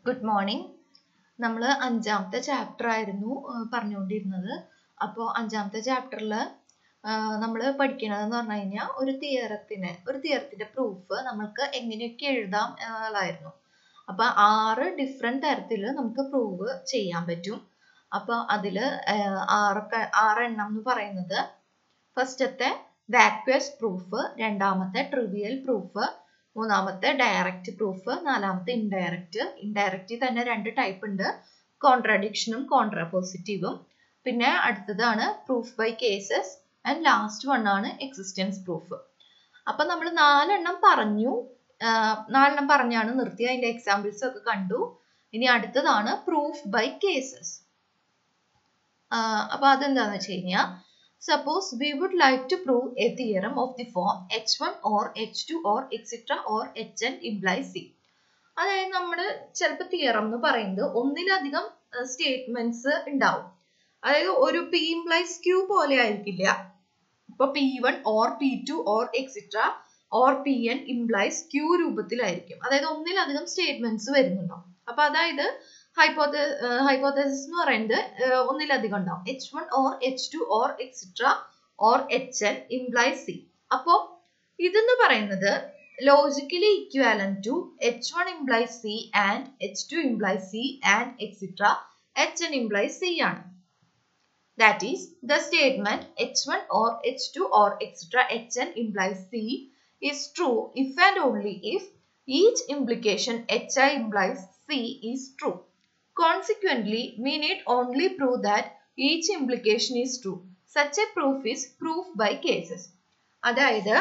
Good morning. നമ്മൾ അഞ്ചാമത്തെ chapter ആയിരുന്നു പറഞ്ഞുകൊണ്ടിരുന്നത്. അപ്പോൾ അഞ്ചാമത്തെ ചാപ്റ്ററിൽ നമ്മൾ പഠിക്കണതെന്ന് പറഞ്ഞു കഴിഞ്ഞാൽ ഒരു തിയറത്തിന്റെ പ്രൂഫ് നമ്മൾക്ക് എങ്ങനെയൊക്കെ എഴുതാം എന്നുള്ളതായിരുന്നു. അപ്പോൾ 6 ഡിഫറെന്റ് തരത്തിൽ നമുക്ക് പ്രൂവ് ചെയ്യാൻ പറ്റും. അപ്പോൾ അതിൽ 6 എണ്ണം എന്ന് പറയുന്നത് ഫസ്റ്റത്തെ വാക്വസ് പ്രൂഫ്, രണ്ടാമത്തെ ട്രിവിയൽ പ്രൂഫ്, മൂന്നാമത്തെ ഡയറക്റ്റ് പ്രൂഫ്, നാലാമത്തെ ഇൻഡയറക്റ്റ് തന്നെ 2 ടൈപ്പ് ഉണ്ട്, കോൺട്രാഡിക്ഷനും കോൺട്രാപോസിറ്റീവും. പിന്നെ അടുത്തതാണ് proof by cases and last one ആണ് എക്സിസ്റ്റൻസ് പ്രൂഫ്. അപ്പൊ നമ്മൾ 4 എണ്ണം പറഞ്ഞാണ് നിർത്തി. അതിന്റെ എക്സാമ്പിൾസ് ഒക്കെ കണ്ടു. ഇനി അടുത്തതാണ് പ്രൂഫ് ബൈ കേസസ്. അപ്പൊ അതെന്താന്ന് വെച്ച് കഴിഞ്ഞാൽ, suppose we would like to prove a theorem of the form h1 or h2 or etc or hn implies c. അതായത് നമ്മൾ ചിലപ്പോൾ തിയറം എന്ന് പറയുന്നത് ഒന്നിലധികം സ്റ്റേറ്റ്മെന്റ്സ് ഉണ്ടാവും. അതായത് ഒരു p implies q പോലെ ആയിരിക്കില്ല. ഇപ്പൊ p1 or p2 or etc or pn implies q രൂപത്തിലായിരിക്കും. അതായത് ഒന്നിലധികം സ്റ്റേറ്റ്മെന്റ്സ് വരുന്നുണ്ടാവും. അപ്പൊ അതായത് ഹൈപ്പോത്തസിസ് എന്ന് പറയുന്നത് ഒന്നിലധികം ഉണ്ടാവും. h1 or h2 or etc or hn implies c. അപ്പോൾ ഇതെന്ന് പറയുന്നത് logically equivalent to h1 implies c and h2 implies c and etc hn implies c ആണ്. That is, the statement h1 or h2 or etc hn implies c is true if and only if each implication hi implies c is true. Consequently, we need only prove that each implication is true. Such a proof is proof by cases. അതായത്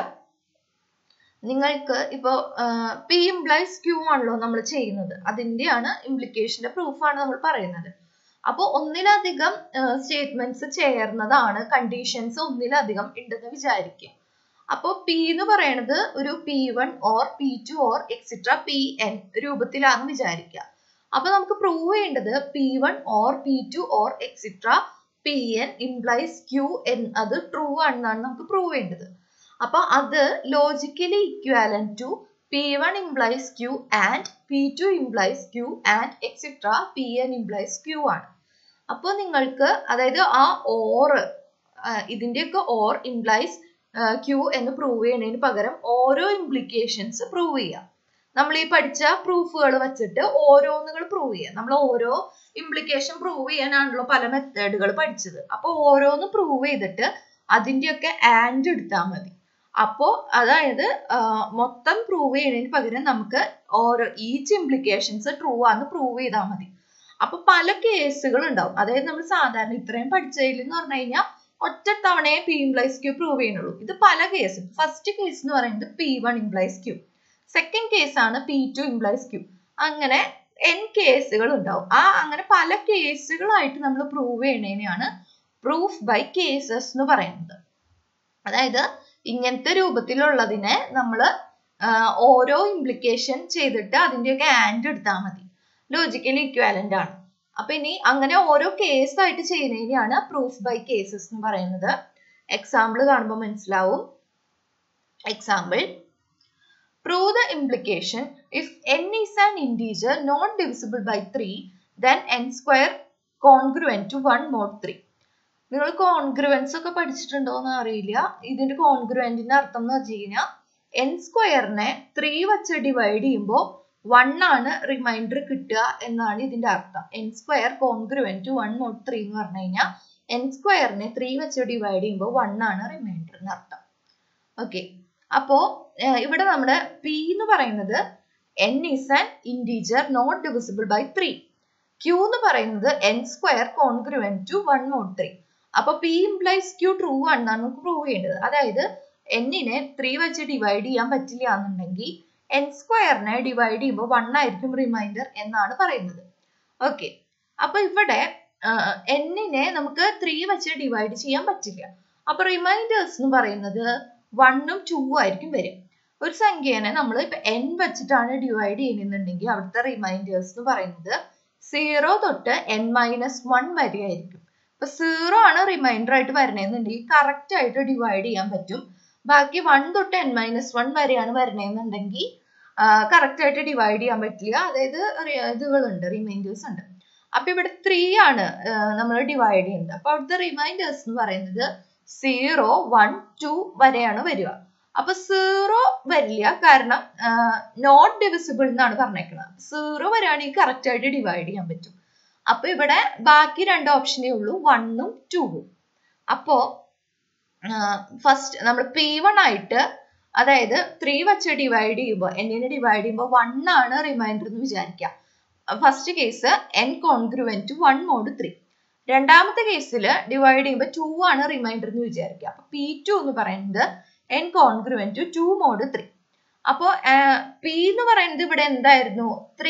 നിങ്ങൾക്ക് ഇപ്പോൾ p implies q ആണല്ലോ നമ്മൾ ചെയ്യുന്നത്, അതിന്റെയാണ് ഇംപ്ലിക്കേഷന്റെ പ്രൂഫാണ് നമ്മൾ പറയുന്നത്. അപ്പോൾ ഒന്നിലധികം സ്റ്റേറ്റ്മെന്റ്സ് ചേർന്നതാണ്, കണ്ടീഷൻസ് ഒന്നിലധികം ഉണ്ടെന്ന് വിചാരിക്കുക. അപ്പോൾ p എന്ന് പറയുന്നത് ഒരു p1 or p2 or etc pn രൂപത്തിലാണെന്ന് വിചാരിക്കുക. അപ്പൊ നമുക്ക് പ്രൂവ് ചെയ്യേണ്ടത് p1 or p2 or etc pn implies q അത് ട്രൂ ആണെന്നാണ് നമുക്ക് പ്രൂവ് ചെയ്യേണ്ടത്. അപ്പൊ അത് logically equivalent to p1 implies q and p2 implies q and etc pn implies q ആണ്. അപ്പോൾ നിങ്ങൾക്ക് അതായത് ആ ഓർ ഇതിന്റെയൊക്കെ ഓർ implies q എന്ന് പ്രൂവ് ചെയ്യുന്നതിന് പകരം ഓരോ ഇംപ്ലിക്കേഷൻസ് പ്രൂവ് ചെയ്യാം. നമ്മൾ ഈ പഠിച്ച പ്രൂഫുകൾ വെച്ചിട്ട് ഓരോന്നുകൾ പ്രൂവ് ചെയ്യാം. നമ്മൾ ഓരോ ഇംപ്ലിക്കേഷൻ പ്രൂവ് ചെയ്യാനാണല്ലോ പല മെത്തേഡുകൾ പഠിച്ചത്. അപ്പോൾ ഓരോന്ന് പ്രൂവ് ചെയ്തിട്ട് അതിന്റെയൊക്കെ ആൻഡ് എടുത്താൽ മതി. അപ്പോൾ അതായത് മൊത്തം പ്രൂവ് ചെയ്യുന്നതിന് പകരം നമുക്ക് ഓരോ ഈച്ച് ഇംപ്ലിക്കേഷൻസ് ട്രൂ ആണെന്ന് പ്രൂവ് ചെയ്താൽ മതി. അപ്പൊ പല കേസുകൾ ഉണ്ടാവും. അതായത് നമ്മൾ സാധാരണ ഇത്രയും പഠിച്ചതിൽ എന്ന് പറഞ്ഞു കഴിഞ്ഞാൽ ഒറ്റ തവണയെ p implies q പ്രൂവ് ചെയ്യുന്നുള്ളൂ. ഇത് പല കേസ്. ഫസ്റ്റ് കേസ് എന്ന് പറയുന്നത് p1 implies q, second case ആണ് p2 implies q. അങ്ങനെ n കേസുകൾ ഉണ്ടാവും. അങ്ങനെ പല കേസുകളായിട്ട് നമ്മൾ പ്രൂവ് ചെയ്യണതിനെയാണ് പ്രൂഫ് ബൈ കേസസ് എന്ന് പറയുന്നത്. അതായത് ഇങ്ങനത്തെ രൂപത്തിലുള്ളതിനെ നമ്മൾ ഓരോ ഇംപ്ലിക്കേഷൻ ചെയ്തിട്ട് അതിന്റെയൊക്കെ ആൻഡ് എടുത്താൽ മതി. ലോജിക്കലി ഇക്വാലന്റ് ആണ്. അപ്പൊ ഇനി അങ്ങനെ ഓരോ കേസായിട്ട് ചെയ്യുന്നതിനെയാണ് പ്രൂഫ് ബൈ കേസസ് എന്ന് പറയുന്നത്. എക്സാമ്പിൾ കാണുമ്പോൾ മനസ്സിലാവും. Example: prove the implication if n is an integer not divisible by 3 then n square congruent to 1 mod 3. നിങ്ങൾ കോൺഗ്രുവൻസ് ഒക്കെ പഠിച്ചിട്ടുണ്ടോ എന്ന് അറിയില്ല. ഇതിന്റെ കോൺഗ്രുവന്റിന്റെ അർത്ഥം എന്ന് വെച്ച് കഴിഞ്ഞാൽ n സ്ക്വയറിനെ 3 വെച്ച് ഡിവൈഡ് ചെയ്യുമ്പോൾ 1 ആണ് റിമൈൻഡർ കിട്ടുക എന്നാണ് ഇതിന്റെ അർത്ഥം. n square congruent to 1 mod 3 എന്ന് പറഞ്ഞു കഴിഞ്ഞാൽ n സ്ക്വയറിനെ 3 വെച്ച് ഡിവൈഡ് ചെയ്യുമ്പോൾ 1 ആണ് റിമൈൻഡർ എന്ന് അർത്ഥം. ഓക്കെ, അപ്പോ ഇവിടെ നമ്മുടെ p എന്ന് പറയുന്നത് n is an integer not divisible by 3. q എന്ന് പറയുന്നത് n square congruent to 1 mod 3. അപ്പൊ p implies q ട്രൂ ആണെന്നാണ് നമുക്ക് പ്രൂവ് ചെയ്യേണ്ടത്. അതായത് n-നെ 3 വെച്ച് ഡിവൈഡ് ചെയ്യാൻ പറ്റില്ല എന്നുണ്ടെങ്കിൽ n സ്ക്വയറിനെ ഡിവൈഡ് ചെയ്യുമ്പോൾ 1 ആയിരിക്കും റിമൈൻഡർ എന്നാണ് പറയുന്നത്. ഓക്കെ, അപ്പൊ ഇവിടെ n-നെ നമുക്ക് 3 വെച്ച് ഡിവൈഡ് ചെയ്യാൻ പറ്റില്ല. അപ്പൊ റിമൈൻഡേഴ്സ് എന്ന് പറയുന്നത് 1ഉം 2ഉം ആയിരിക്കും വരും. ഒരു സംഖ്യേനെ നമ്മൾ ഇപ്പൊ n വെച്ചിട്ടാണ് ഡിവൈഡ് ചെയ്യുന്നുണ്ടെങ്കിൽ അവിടുത്തെ റിമൈൻഡേഴ്സ് എന്ന് പറയുന്നത് 0 തൊട്ട് n-1 വരെ ആയിരിക്കും. ഇപ്പൊ 0 ആണ് റിമൈൻഡർ ആയിട്ട് വരണമെന്നുണ്ടെങ്കിൽ കറക്റ്റ് ആയിട്ട് ഡിവൈഡ് ചെയ്യാൻ പറ്റും. ബാക്കി 1 തൊട്ട് n-1 വരെയാണ് വരണമെന്നുണ്ടെങ്കിൽ കറക്റ്റ് ആയിട്ട് ഡിവൈഡ് ചെയ്യാൻ പറ്റില്ല. അതായത് ഇതുകളുണ്ട്, റിമൈൻഡേഴ്സ് ഉണ്ട്. അപ്പൊ ഇവിടെ 3 ആണ് നമ്മൾ ഡിവൈഡ് ചെയ്യുന്നത്. അപ്പൊ അവിടുത്തെ റിമൈൻഡേഴ്സ് എന്ന് പറയുന്നത് 0, 1, 2 വരെയാണ് വരിക. അപ്പൊ 0 വരില്ല, കാരണം നോട്ട് ഡിവിസിബിൾ എന്നാണ് പറഞ്ഞേക്കുന്നത്. 0 വരെയാണെങ്കിൽ കറക്റ്റ് ആയിട്ട് ഡിവൈഡ് ചെയ്യാൻ പറ്റും. അപ്പൊ ഇവിടെ ബാക്കി 2 ഓപ്ഷനേ ഉള്ളൂ, 1ഉം 2ഉം. അപ്പോ ഫസ്റ്റ് നമ്മൾ P1 ആയിട്ട്, അതായത് 3 വെച്ച് ഡിവൈഡ് ചെയ്യുമ്പോൾ, n ഡിവൈഡ് ചെയ്യുമ്പോൾ 1 ആണ് റിമൈൻഡർ എന്ന് വിചാരിക്കാം. First case n congruent to 1 mod 3. രണ്ടാമത്തെ കേസിൽ ഡിവൈഡ് ചെയ്യുമ്പോൾ 2 ആണ് റിമൈൻഡർ എന്ന് വിചാരിക്കുക. അപ്പൊ P2 എന്ന് പറയുന്നത് n കോൺഗ്രുവന്റ് ടു 2 മോഡ് 3. അപ്പോ P എന്ന് പറയുന്നത് ഇവിടെ എന്തായിരുന്നു,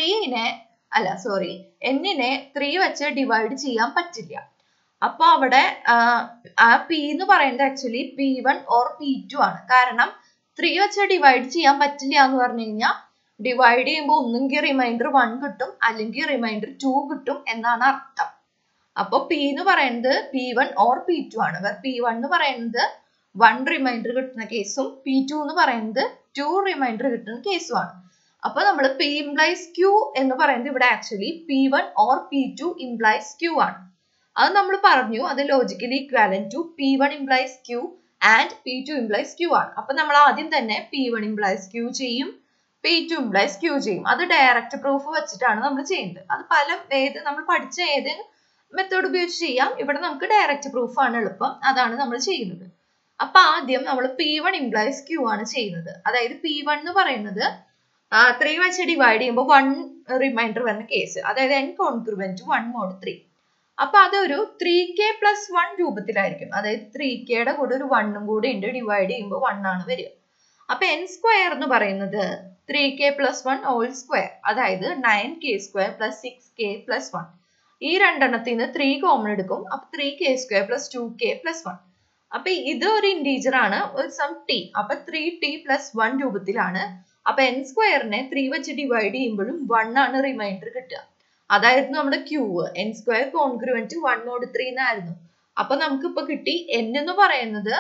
n-നെ 3 വെച്ച് ഡിവൈഡ് ചെയ്യാൻ പറ്റില്ല. അപ്പൊ അവിടെ ആ P എന്ന് പറയുന്നത് ആക്ച്വലി P1 ഓർ P2 ആണ്. കാരണം 3 വെച്ച് ഡിവൈഡ് ചെയ്യാൻ പറ്റില്ല എന്ന് പറഞ്ഞു കഴിഞ്ഞാൽ ഡിവൈഡ് ചെയ്യുമ്പോൾ ഒന്നെങ്കിൽ റിമൈൻഡർ 1 കിട്ടും, അല്ലെങ്കിൽ റിമൈൻഡർ 2 കിട്ടും എന്നാണ് അർത്ഥം. അപ്പൊ P എന്ന് പറയുന്നത് P1 ഓർ P2 ആണ്. P1 എന്ന് പറയുന്നത് 1 റിമൈൻഡർ കിട്ടുന്ന കേസും P2 എന്ന് പറയുന്നത് 2 റിമൈൻഡർ കിട്ടുന്ന കേസുമാണ്. അപ്പൊ നമ്മൾ P implies Q എന്ന് പറയുന്നത് ഇവിടെ actually P1 or P2 implies Q ആണ്. അത് നമ്മൾ പറഞ്ഞു, അത് logically equivalent to P1 implies Q and P2 implies Q ആണ്. അപ്പൊ നമ്മൾ ആദ്യം തന്നെ P1 implies Q ചെയ്യും, P2 implies Q ചെയ്യും. അത് ഡയറക്റ്റ് പ്രൂഫ് വെച്ചിട്ടാണ് നമ്മൾ ചെയ്യുന്നത്. അത് നമ്മൾ പഠിച്ച ഏത് മെത്തേഡ് ഉപയോഗിച്ച് ചെയ്യാം. ഇവിടെ നമുക്ക് ഡയറക്റ്റ് പ്രൂഫ് ആണ് എളുപ്പം, അതാണ് നമ്മൾ ചെയ്യുന്നത്. അപ്പൊ ആദ്യം നമ്മൾ P1 implies Q ആണ് ചെയ്യുന്നത്. അതായത് P1 എന്ന് പറയുന്നത് 3 വെച്ച് ഡിവൈഡ് ചെയ്യുമ്പോൾ 1 റിമൈൻഡർ വരുന്ന കേസ്, അതായത് n കോൺഗ്രുവന്റ് 1 മോഡ് 3. അപ്പൊ അതൊരു 3k plus 1 രൂപത്തിലായിരിക്കും. അതായത് 3kയുടെ കൂടെ ഒരു 1ഉം കൂടി ഉണ്ട്, ഡിവൈഡ് ചെയ്യുമ്പോൾ 1 ആണ് വരിക. അപ്പൊ n സ്ക്വയർ എന്ന് പറയുന്നത് 3k plus 1 ഹോൾ സ്ക്വയർ, അതായത് 9k² plus 6k plus 1. ഈ രണ്ടെണ്ണത്തിൽ നിന്ന് 3 കോമൺ എടുക്കും. അപ്പൊ 3k² plus 2k plus 1. അപ്പൊ ഇത് ഒരു ഇന്റീജർ ആണ്, ഒരു സം t. അപ്പൊ 3t plus 1 രൂപത്തിലാണ്. അപ്പൊ n സ്ക്വയറിനെ 3 വെച്ച് ഡിവൈഡ് ചെയ്യുമ്പോഴും 1 ആണ് റിമൈൻഡർ കിട്ടുക. അതായിരുന്നു നമ്മുടെ Q. n square congruent 1 mod 3 എന്നായിരുന്നു. അപ്പൊ നമുക്ക് ഇപ്പൊ കിട്ടി n എന്ന് പറയുന്നത്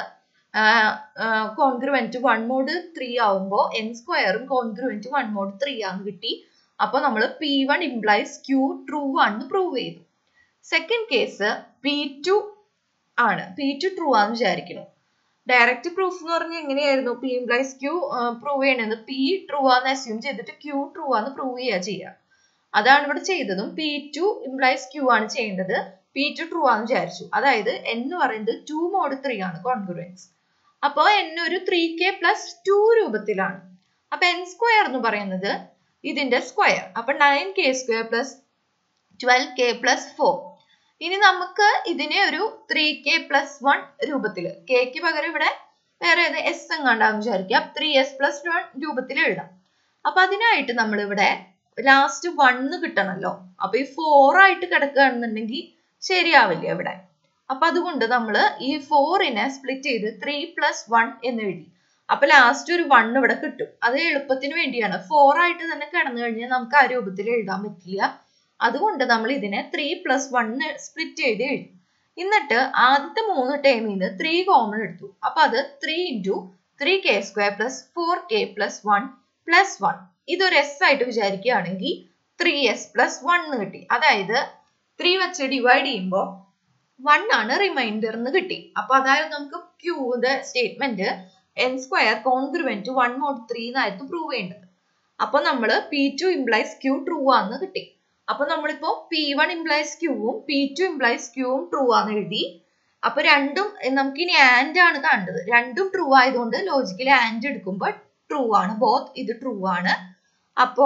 കോൺഗ്രുവന്റ് 1 മോഡ് 3 ആവുമ്പോൾ n സ്ക്വയറും കോൺഗ്രുവന്റ് 1 മോഡ് 3 ആണെന്ന് കിട്ടി. അപ്പൊ നമ്മൾ P1 implies Q ട്രൂ ആണെന്ന് പ്രൂവ് ചെയ്തു. സെക്കൻഡ് കേസ് P2 ആണ്. P2 ട്രൂ ആണെന്ന് വിചാരിക്കുന്നു. ഡയറക്റ്റ് പ്രൂഫ് എന്ന് പറഞ്ഞാൽ എങ്ങനെയായിരുന്നു, P implies Q പ്രൂവ് ചെയ്യണത് P ട്രൂ ആണെന്ന് അസ്യൂം ചെയ്തിട്ട് Q ട്രൂ ആണെന്ന് പ്രൂവ് ചെയ്യുക. അതാണ് ഇവിടെ ചെയ്തതും. P2 implies Q ആണ് ചെയ്യേണ്ടത്. P2 ട്രൂ ആണെന്ന് വിചാരിച്ചു. അതായത് n എന്ന് പറയുന്നത് 2 മോഡ് 3 ആണ് കോൺഗ്രുവൻസ്. അപ്പോൾ n ഒരു 3k plus 2 രൂപത്തിലാണ്. അപ്പൊ n സ്ക്വയർ എന്ന് പറയുന്നത് ഇതിന്റെ സ്ക്വയർ. അപ്പൊ 9k² plus 12k plus 4. ഇനി നമുക്ക് ഇതിനെ ഒരു 3k plus 1 രൂപത്തില്, kക്ക് പകരം ഇവിടെ വേറെ s എങ്ങാണ്ടാന്ന് വിചാരിക്കാം, 3s plus 1 രൂപത്തിൽ എഴുതാം. അപ്പൊ അതിനായിട്ട് നമ്മൾ ഇവിടെ ലാസ്റ്റ് 1 കിട്ടണല്ലോ. അപ്പൊ ഈ 4 ആയിട്ട് കിടക്കുകയാണെന്നുണ്ടെങ്കിൽ ശരിയാവില്ല ഇവിടെ. അപ്പൊ അതുകൊണ്ട് നമ്മൾ ഈ 4നെ സ്പ്ലിറ്റ് ചെയ്ത് 3 plus 1 എന്ന് എഴുതി. അപ്പൊ ലാസ്റ്റ് ഒരു 1 ഇവിടെ കിട്ടും. അത് എളുപ്പത്തിന് വേണ്ടിയാണ്. 4 ആയിട്ട് തന്നെ കിടന്നു കഴിഞ്ഞാൽ നമുക്ക് ആ രൂപത്തിൽ എഴുതാൻ പറ്റില്ല. അതുകൊണ്ട് നമ്മൾ ഇതിനെ 3 plus 1 സ്പ്ലിറ്റ് ചെയ്ത് എഴുതി. എന്നിട്ട് ആദ്യത്തെ 3 ടേമിൽ നിന്ന് 3 കോമൺ എടുത്തു. അപ്പൊ അത് 3 into 3k² plus 4k plus 1 plus 1. ഇതൊരു s ആയിട്ട് വിചാരിക്കുകയാണെങ്കിൽ 3s plus 1 കിട്ടി. അതായത് 3 വെച്ച് ഡിവൈഡ് ചെയ്യുമ്പോൾ 1 ആണ് റിമൈൻഡർ എന്ന് കിട്ടി. അപ്പൊ അതായത് നമുക്ക് Qന്റെ statement n square congruent 1 mod 3 എന്നായിരുന്നു പ്രൂവ് ചെയ്യേണ്ടത്. അപ്പൊ നമ്മൾ P2 implies Q ട്രൂ ആണെന്ന് കിട്ടി. അപ്പൊ നമ്മളിപ്പോ P1 implies Q ഉം P2 implies Q ഉം ട്രൂ ആണെന്ന് എഴുതി. അപ്പൊ രണ്ടും നമുക്ക് ഇനി ആൻഡ് ആണ് കണ്ടത്. രണ്ടും ട്രൂ ആയതുകൊണ്ട് ലോജിക്കലി ആൻഡ് എടുക്കുമ്പോൾ ട്രൂ ആണ്. ബോത്ത് ഇത് ട്രൂ ആണ്. അപ്പോ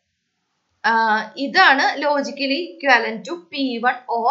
ഇതാണ് logically equivalent to P1 or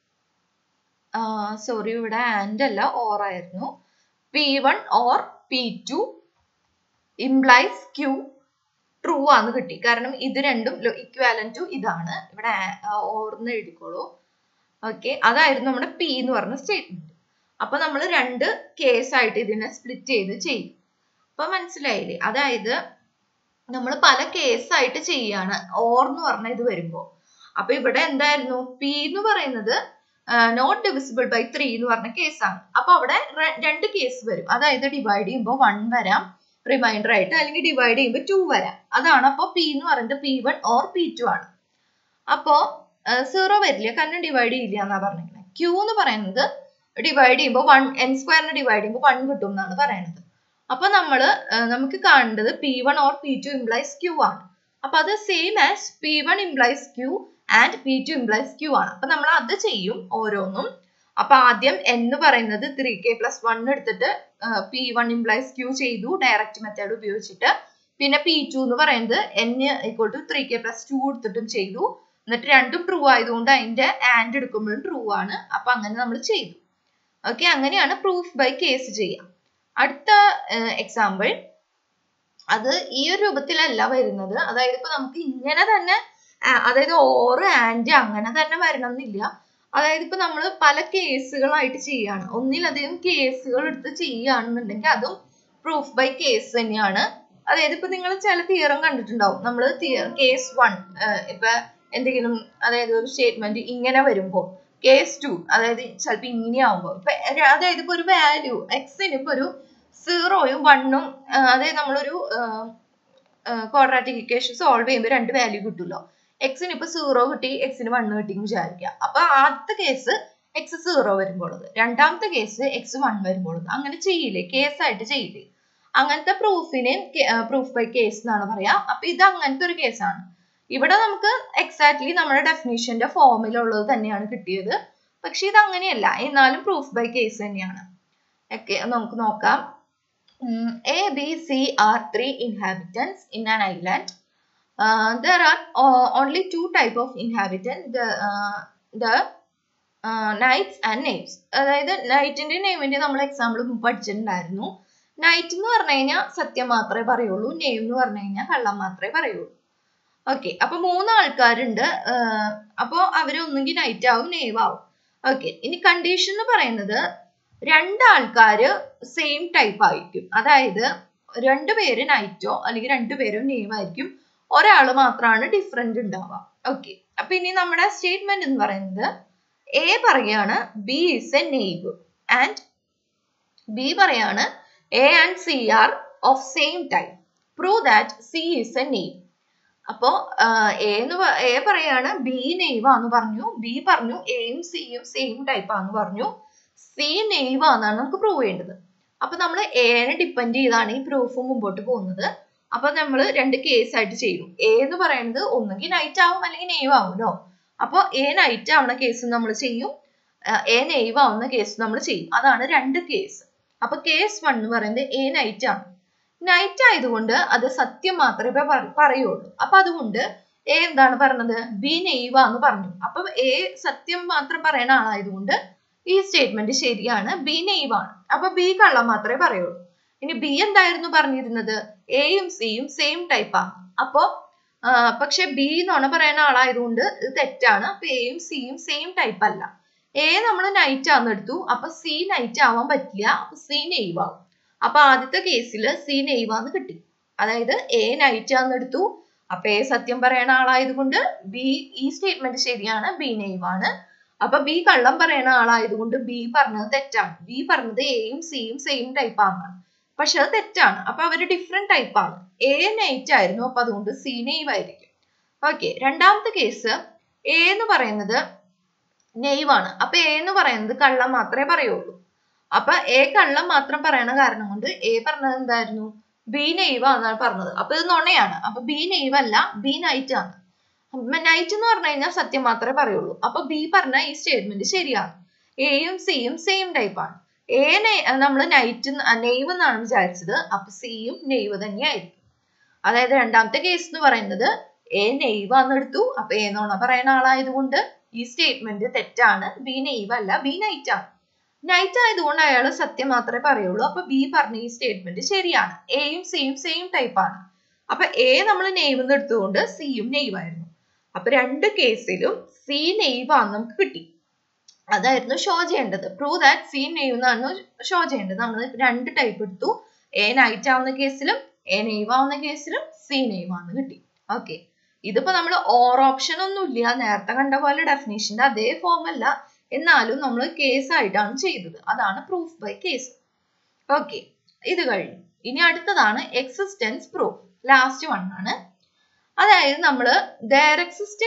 sorry, ഇവിടെ ആൻഡ് അല്ല ഓർ ആയിരുന്നു. P1 or P2 implies Q true ആണെന്ന് കിട്ടി. കാരണം ഇത് രണ്ടും ഇക്വാലന്റ് ടു ഇതാണ്. ഇവിടെ ഓർന്ന് എഴുതിക്കോളൂ. ഓക്കെ, അതായിരുന്നു നമ്മുടെ P എന്ന് പറഞ്ഞ സ്റ്റേറ്റ്മെന്റ്. അപ്പൊ നമ്മൾ 2 കേസായിട്ട് ഇതിനെ സ്പ്ലിറ്റ് ചെയ്ത് ചെയ്യും. അപ്പൊ മനസ്സിലായില്ലേ? അതായത് നമ്മൾ പല കേസായിട്ട് ചെയ്യാണ് ഓർ എന്ന് പറഞ്ഞ ഇത് വരുമ്പോ. അപ്പൊ ഇവിടെ എന്തായിരുന്നു, P എന്ന് പറയുന്നത് നോട്ട് ഡിവിസിബിൾ ബൈ 3 എന്ന് പറഞ്ഞ കേസാണ്. അപ്പൊ അവിടെ 2 കേസ് വരും. അതായത് ഡിവൈഡ് ചെയ്യുമ്പോൾ 1 വരാം, റിമൈൻഡർ ആയിട്ട് അല്ലെങ്കിൽ ഡിവൈഡ് ചെയ്യുമ്പോൾ 2 വരാം. അതാണ് അപ്പോൾ പി എന്ന് പറയുന്നത് P1 ഓർ P2 ആണ്. അപ്പോ 0 വരില്ല, കാരണം ഡിവൈഡ് ചെയ്യില്ല എന്നാ പറഞ്ഞിരിക്കുന്നത്. Q എന്ന് പറയുന്നത് ഡിവൈഡ് ചെയ്യുമ്പോൾ 1 n സ്ക്വയറിനെ ഡിവൈഡ് ചെയ്യുമ്പോൾ 1 കിട്ടും എന്നാണ് പറയുന്നത്. അപ്പൊ നമുക്ക് കാണേണ്ടത് P1 or P2 implies Q ആണ്. അപ്പൊ അത് same as P1 implies Q and P2 implies Q ആണ്. അപ്പൊ നമ്മൾ അത് ചെയ്യും ഓരോന്നും. അപ്പൊ ആദ്യം n എന്ന് പറയുന്നത് 3k+1 എടുത്തിട്ട് P1 ഇംപ്ലൈസ് Q ചെയ്തു ഡയറക്റ്റ് മെത്തേഡ് ഉപയോഗിച്ചിട്ട്. പിന്നെ P2 എന്ന് പറയുന്നത് n = 3k+2 എടുത്തിട്ടും ചെയ്തു. എന്നിട്ട് രണ്ടും ട്രൂ ആയതുകൊണ്ട് അതിന്റെ ആൻഡ് എടുക്കുമ്പോഴും ട്രൂ ആണ്. അപ്പൊ അങ്ങനെ നമ്മൾ ചെയ്തു. ഓക്കെ, അങ്ങനെയാണ് പ്രൂഫ് ബൈ കേസ് ചെയ്യുക. അടുത്ത എക്സാമ്പിൾ, അത് ഈ ഒരു രൂപത്തിലല്ല വരുന്നത്. അതായത് ഇപ്പൊ നമുക്ക് ഇങ്ങനെ തന്നെ, അതായത് ഓർ ആൻഡ് അങ്ങനെ തന്നെ വരണം എന്നില്ല. അതായത് ഇപ്പൊ നമ്മൾ പല കേസുകളായിട്ട് ചെയ്യാണ്, ഒന്നിലധികം കേസുകൾ എടുത്ത് ചെയ്യുകയാണെന്നുണ്ടെങ്കിൽ അതും പ്രൂഫ് ബൈ കേസ് തന്നെയാണ്. അതായത് ഇപ്പൊ നിങ്ങൾ ചില തിയറം കണ്ടിട്ടുണ്ടാവും. നമ്മൾ കേസ് 1 ഇപ്പൊ എന്തെങ്കിലും, അതായത് ഒരു സ്റ്റേറ്റ്മെന്റ് ഇങ്ങനെ വരുമ്പോൾ കേസ് 2 അതായത് ചിലപ്പോ ഇങ്ങനെ ആവുമ്പോൾ ഇപ്പൊ അതായത് ഇപ്പൊ ഒരു വാല്യൂ എക്സിന് ഇപ്പൊ ഒരു 0ഉം 1ഉം, അതായത് നമ്മളൊരു ക്വാഡ്രാറ്റിക് ഇക്വേഷൻ സോൾവ് ചെയ്യുമ്പോൾ 2 വാല്യൂ കിട്ടുമല്ലോ. എക്സിന് ഇപ്പൊ 0 കിട്ടി, എക്സിന് 1 കിട്ടി എന്ന് വിചാരിക്കുക. അപ്പൊ ആദ്യത്തെ കേസ് x 0 വരുമ്പോഴത്, രണ്ടാമത്തെ കേസ് x 1 വരുമ്പോഴത്. അങ്ങനെ ചെയ്യില്ലേ, കേസായിട്ട് ചെയ്യില്ലേ? അങ്ങനത്തെ പ്രൂഫിനെ പ്രൂഫ് ബൈ കേസ് എന്നാണ് പറയാ. അപ്പൊ ഇത് അങ്ങനത്തെ ഒരു കേസാണ്. ഇവിടെ നമുക്ക് എക്സാക്ട്ലി നമ്മുടെ ഡെഫിനിഷന്റെ ഫോമിലുള്ളത് തന്നെയാണ് കിട്ടിയത്. പക്ഷെ ഇത് അങ്ങനെയല്ല, എന്നാലും പ്രൂഫ് ബൈ കേസ് തന്നെയാണ്. ഓക്കെ, നമുക്ക് നോക്കാം. A, B, C are 3 inhabitants in an island. There are only 2 types of inhabitants, the nights and knaves. അതായത് നൈറ്റിന്റെ നെയിമിന്റെ നമ്മൾ എക്സാമ്പിൾ പഠിച്ചിട്ടുണ്ടായിരുന്നു. നൈറ്റ് എന്ന് പറഞ്ഞു കഴിഞ്ഞാൽ സത്യം മാത്രമേ പറയുള്ളൂ, നെയിം എന്ന് പറഞ്ഞു കഴിഞ്ഞാൽ കള്ളം മാത്രമേ പറയുള്ളൂ. ഓക്കെ, അപ്പൊ 3 ആൾക്കാരുണ്ട്. അപ്പൊ അവര് ഒന്നുകിൽ നൈറ്റ് ആവും, നെയ്വ് ആവും. ഓക്കെ, ഇനി കണ്ടീഷൻ എന്ന് പറയുന്നത് 2 ആൾക്കാര് സെയിം ടൈപ്പ് ആയിരിക്കും. അതായത് 2 പേര് നൈറ്റോ അല്ലെങ്കിൽ 2 പേരും നെയ്വ് ആയിരിക്കും. ഒരാള് മാത്രമാണ് ഡിഫറെന്റ് ഉണ്ടാവുക. ഓക്കെ, അപ്പൊ ഇനി നമ്മുടെ സ്റ്റേറ്റ്മെന്റ് എന്ന് പറയുന്നത് എ പറയാണ് B is a knave and B പറയാണ് A and C are of same type. Prove that C is a knave. അപ്പോ എ പറയാണ് ബി നെയ്വ് ആന്ന് പറഞ്ഞു, ബി പറഞ്ഞു എയും സിയും സെയിം ടൈപ്പ് ആന്ന് പറഞ്ഞു, സി നെയ്വ് ആണെന്നാണ് നമുക്ക് പ്രൂവ് ചെയ്യേണ്ടത്. അപ്പൊ നമ്മൾ എനെ ഡിപ്പെൻഡ് ചെയ്താണ് ഈ പ്രൂഫ് മുമ്പോട്ട് പോകുന്നത്. അപ്പൊ നമ്മൾ 2 കേസ് ആയിട്ട് ചെയ്യും. എ എന്ന് പറയുന്നത് ഒന്നുകിൽ നൈറ്റ് ആവും അല്ലെങ്കിൽ നെയ്വ് ആവുമല്ലോ. അപ്പൊ എ നൈറ്റ് ആവുന്ന കേസ് നമ്മൾ ചെയ്യും, എ നെയ്വ് ആവുന്ന കേസ് നമ്മൾ ചെയ്യും. അതാണ് 2 കേസ്. അപ്പൊ കേസ് 1 എന്ന് പറയുന്നത് എ നൈറ്റ് ആണ്. നൈറ്റ് ആയതുകൊണ്ട് അത് സത്യം മാത്രമേ പറയുള്ളൂ. അപ്പൊ അതുകൊണ്ട് എ എന്താണ് പറഞ്ഞത്, ബി നെയ്വ് ആന്ന് പറഞ്ഞു. അപ്പൊ എ സത്യം മാത്രം പറയുന്ന ആളായതുകൊണ്ട് ഈ സ്റ്റേറ്റ്മെന്റ് ശരിയാണ്, ബി നെയ്വ് ആണ്. അപ്പൊ ബി കള്ളം മാത്രമേ പറയുള്ളൂ. ഇനി ബി എന്തായിരുന്നു പറഞ്ഞിരുന്നത്, എയും സിയും സെയിം ടൈപ്പാണ്. അപ്പോ പക്ഷെ ബി നുണ പറയുന്ന ആളായതുകൊണ്ട് ഇത് തെറ്റാണ്. അപ്പൊ എയും സിയും സെയിം ടൈപ്പ് അല്ല. എ നമ്മൾ നൈറ്റ് ആന്ന് എടുത്തു, അപ്പൊ സി നൈറ്റ് ആവാൻ പറ്റില്ല, അപ്പൊ സി നെയ്വ് ആവും. അപ്പൊ ആദ്യത്തെ കേസിൽ സി നെയ്വ് ആന്ന് കിട്ടി. അതായത് എ നൈറ്റ് ആന്ന് എടുത്തു, അപ്പൊ എ സത്യം പറയുന്ന ആളായതുകൊണ്ട് ബി ഈ സ്റ്റേറ്റ്മെന്റ് ശരിയാണ്, ബി നെയ്വ് ആണ്. അപ്പൊ ബി കള്ളം പറയുന്ന ആളായതുകൊണ്ട് ബി പറഞ്ഞത് തെറ്റാണ്. ബി പറഞ്ഞത് എയും സിയും സെയിം ടൈപ്പ് ആണ്, പക്ഷെ അത് തെറ്റാണ്. അപ്പൊ അവര് ഡിഫറെന്റ് ടൈപ്പ് ആണ്. എ നൈറ്റ് ആയിരുന്നു, അപ്പൊ അതുകൊണ്ട് സി നെയ്വ് ആയിരിക്കും. ഓക്കെ, രണ്ടാമത്തെ കേസ് എ എന്ന് പറയുന്നത് നെയ്വ് ആണ്. അപ്പൊ എ എന്ന് പറയുന്നത് കള്ളം മാത്രമേ പറയുള്ളൂ. അപ്പൊ എ കള്ളം മാത്രം പറയണ കാരണം കൊണ്ട് എ പറഞ്ഞത് എന്തായിരുന്നു, ബി നെയ്വ് ആണെന്നാണ് പറഞ്ഞത്. അപ്പൊ ഇത് നുണയാണ്. അപ്പൊ ബി നെയ്വ് അല്ല, ബി നൈറ്റ് ആണ്. നൈറ്റ് എന്ന് പറഞ്ഞു കഴിഞ്ഞാൽ സത്യം മാത്രമേ പറയുള്ളൂ. അപ്പൊ ബി പറഞ്ഞ ഈ സ്റ്റേറ്റ്മെന്റ് ശരിയാണ്. എയും സിയും സെയിം ടൈപ്പ് ആണ്. എ നമ്മൾ നൈറ്റ് നെയ്വ് എന്നാണ് വിചാരിച്ചത്, അപ്പൊ സിയും നെയ്വ് തന്നെയായിരിക്കും. അതായത് രണ്ടാമത്തെ കേസ് എന്ന് പറയുന്നത് എ നെയ്വ് ആന്ന് എടുത്തു, അപ്പൊ എ നുണ പറയുന്ന ആളായതുകൊണ്ട് ഈ സ്റ്റേറ്റ്മെന്റ് തെറ്റാണ്, ബി നെയ്വ് അല്ല, ബി നൈറ്റ് ആണ്. നൈറ്റ് ആയതുകൊണ്ട് അയാൾ സത്യം മാത്രമേ പറയുള്ളൂ. അപ്പൊ ബി പറഞ്ഞ ഈ സ്റ്റേറ്റ്മെന്റ് ശരിയാണ്, എയും സിയും സെയിം ടൈപ്പ് ആണ്. അപ്പൊ എ നമ്മൾ നെയ്വ് എന്ന് എടുത്തുകൊണ്ട് സിയും നെയ്വ് ആയിരുന്നു. അപ്പൊ 2 കേസിലും സി നെയ്വ് ആന്ന് നമുക്ക് കിട്ടി. അതായിരുന്നു ഷോ ചെയ്യേണ്ടത്. പ്രൂവ് ദാറ്റ് സി നെയ്വ് എന്നാണ് ഷോ ചെയ്യേണ്ടത്. നമ്മൾ 2 ടൈപ്പ് എടുത്തു. എ നൈറ്റ് ആവുന്ന കേസിലും എ നെയ്വ് ആവുന്ന കേസിലും സി നെയ്വ് ആന്ന് കിട്ടി. ഓക്കെ, ഇതിപ്പോ നമ്മൾ ഓർ ഓപ്ഷൻ ഒന്നും ഇല്ല, നേരത്തെ കണ്ട പോലെ ഡെഫിനിഷന്റെ അതേ ഫോം അല്ല, എന്നാലും നമ്മൾ കേസ് ആയിട്ടാണ് ചെയ്തത്. അതാണ് പ്രൂഫ് ബൈ കേസ്. ഓക്കെ, ഇത് കഴിഞ്ഞു. ഇനി അടുത്തതാണ് എക്സിസ്റ്റൻസ് പ്രൂഫ്. ലാസ്റ്റ് വൺ ആണ്. അതായത് നമ്മൾ there exists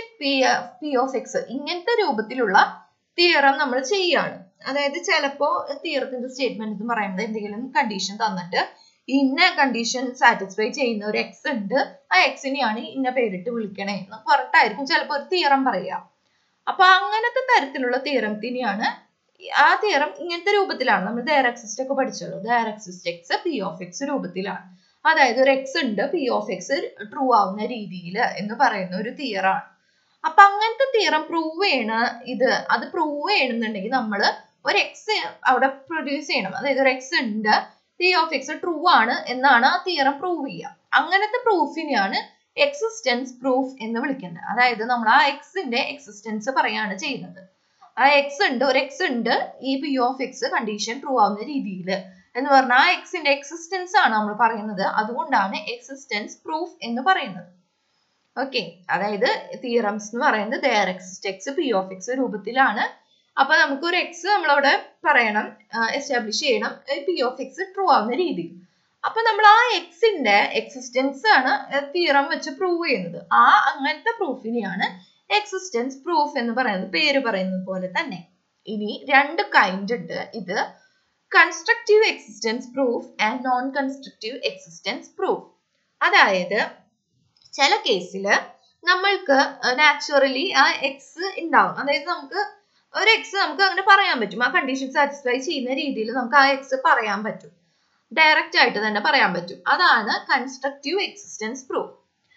p of x ഇങ്ങനത്തെ രൂപത്തിലുള്ള തിയറം നമ്മൾ ചെയ്യാണ്. അതായത് ചിലപ്പോ തിയറത്തിന്റെ സ്റ്റേറ്റ്മെന്റ് എന്ന് പറയുന്നത് എന്തെങ്കിലും കണ്ടീഷൻ തന്നിട്ട് ഇന്ന കണ്ടീഷൻ സാറ്റിസ്ഫൈ ചെയ്യുന്ന ഒരു എക്സ് ഉണ്ട്, ആ എക്സിനെയാണ് ഇന്ന പേരിട്ട് വിളിക്കണേ എന്ന് പറഞ്ഞിട്ടായിരിക്കും ചിലപ്പോൾ ഒരു തിയറം പറയുക. അപ്പൊ അങ്ങനത്തെ തരത്തിലുള്ള തിയറത്തിനെയാണ്, ആ തിയറം ഇങ്ങനത്തെ രൂപത്തിലാണ്. നമ്മൾ there exists ഒക്കെ പഠിച്ചല്ലോ, there exists x p of x രൂപത്തിലാണ്. അതായത് ഒരു എക്സ് ഉണ്ട്, പി ഓഫ് എക്സ് ട്രൂ ആവുന്ന രീതിയിൽ എന്ന് പറയുന്ന ഒരു തിയറാണ്. അപ്പൊ അങ്ങനത്തെ തിയറം പ്രൂവ് ചെയ്യണ അത് പ്രൂവ് ചെയ്യണമെന്നുണ്ടെങ്കിൽ നമ്മൾ ഒരു എക്സ് അവിടെ പ്രൊഡ്യൂസ് ചെയ്യണം. അതായത് ഒരു എക്സ് ഉണ്ട്, പി ഓഫ് എക്സ് ട്രൂ ആണ് എന്നാണ് ആ തിയറം പ്രൂവ് ചെയ്യുക. അങ്ങനത്തെ പ്രൂഫിനെയാണ് എക്സിസ്റ്റൻസ് പ്രൂഫ് എന്ന് വിളിക്കുന്നത്. അതായത് നമ്മൾ ആ എക്സിന്റെ എക്സിസ്റ്റൻസ് പറയാണ് ചെയ്യുന്നത്. ആ എക്സ് ഉണ്ട്, ഒരു എക്സ് ഉണ്ട്, ഈ P of X condition true ആവുന്ന രീതിയിൽ എന്ന് പറഞ്ഞാൽ ആ എക്സിന്റെ എക്സിസ്റ്റൻസ് ആണ് നമ്മൾ പറയുന്നത്. അതുകൊണ്ടാണ് എക്സിസ്റ്റൻസ് പ്രൂഫ് എന്ന് പറയുന്നത്. ഓക്കെ, അതായത് തിയറംസ് എന്ന് പറയുന്നത് there exists x p of x രൂപത്തിലാണ്. അപ്പൊ നമുക്ക് ഒരു എക്സ് നമ്മളവിടെ പറയണം, എസ്റ്റാബ്ലിഷ് ചെയ്യണം പി ഓഫ് എക്സ് ട്രൂ ആവുന്ന രീതിയിൽ. അപ്പൊ നമ്മൾ ആ എക്സിന്റെ എക്സിസ്റ്റൻസ് ആണ് തിയറം വെച്ച് പ്രൂവ് ചെയ്യുന്നത്. അങ്ങനത്തെ പ്രൂഫിനെയാണ് എക്സിസ്റ്റൻസ് പ്രൂഫ് എന്ന് പറയുന്നത്, പേര് പറയുന്നത് പോലെ തന്നെ. ഇനി രണ്ട് കൈൻഡ് ഉണ്ട്. ഇത് constructive existence proof and non constructive existence proof. അതായത് ചില കേസിൽ നമ്മൾക്ക് നാച്ചുറലി ആ എക്സ് ഉണ്ടാവും. അതായത് നമുക്ക് ഒരു എക്സ് നമുക്ക് അങ്ങനെ പറയാൻ പറ്റും, ആ കണ്ടീഷൻ സാറ്റിസ്ഫൈ ചെയ്യുന്ന രീതിയിൽ നമുക്ക് ആ എക്സ് പറയാൻ പറ്റും, ഡയറക്റ്റ് ആയിട്ട് തന്നെ പറയാൻ പറ്റും. അതാണ് constructive existence proof.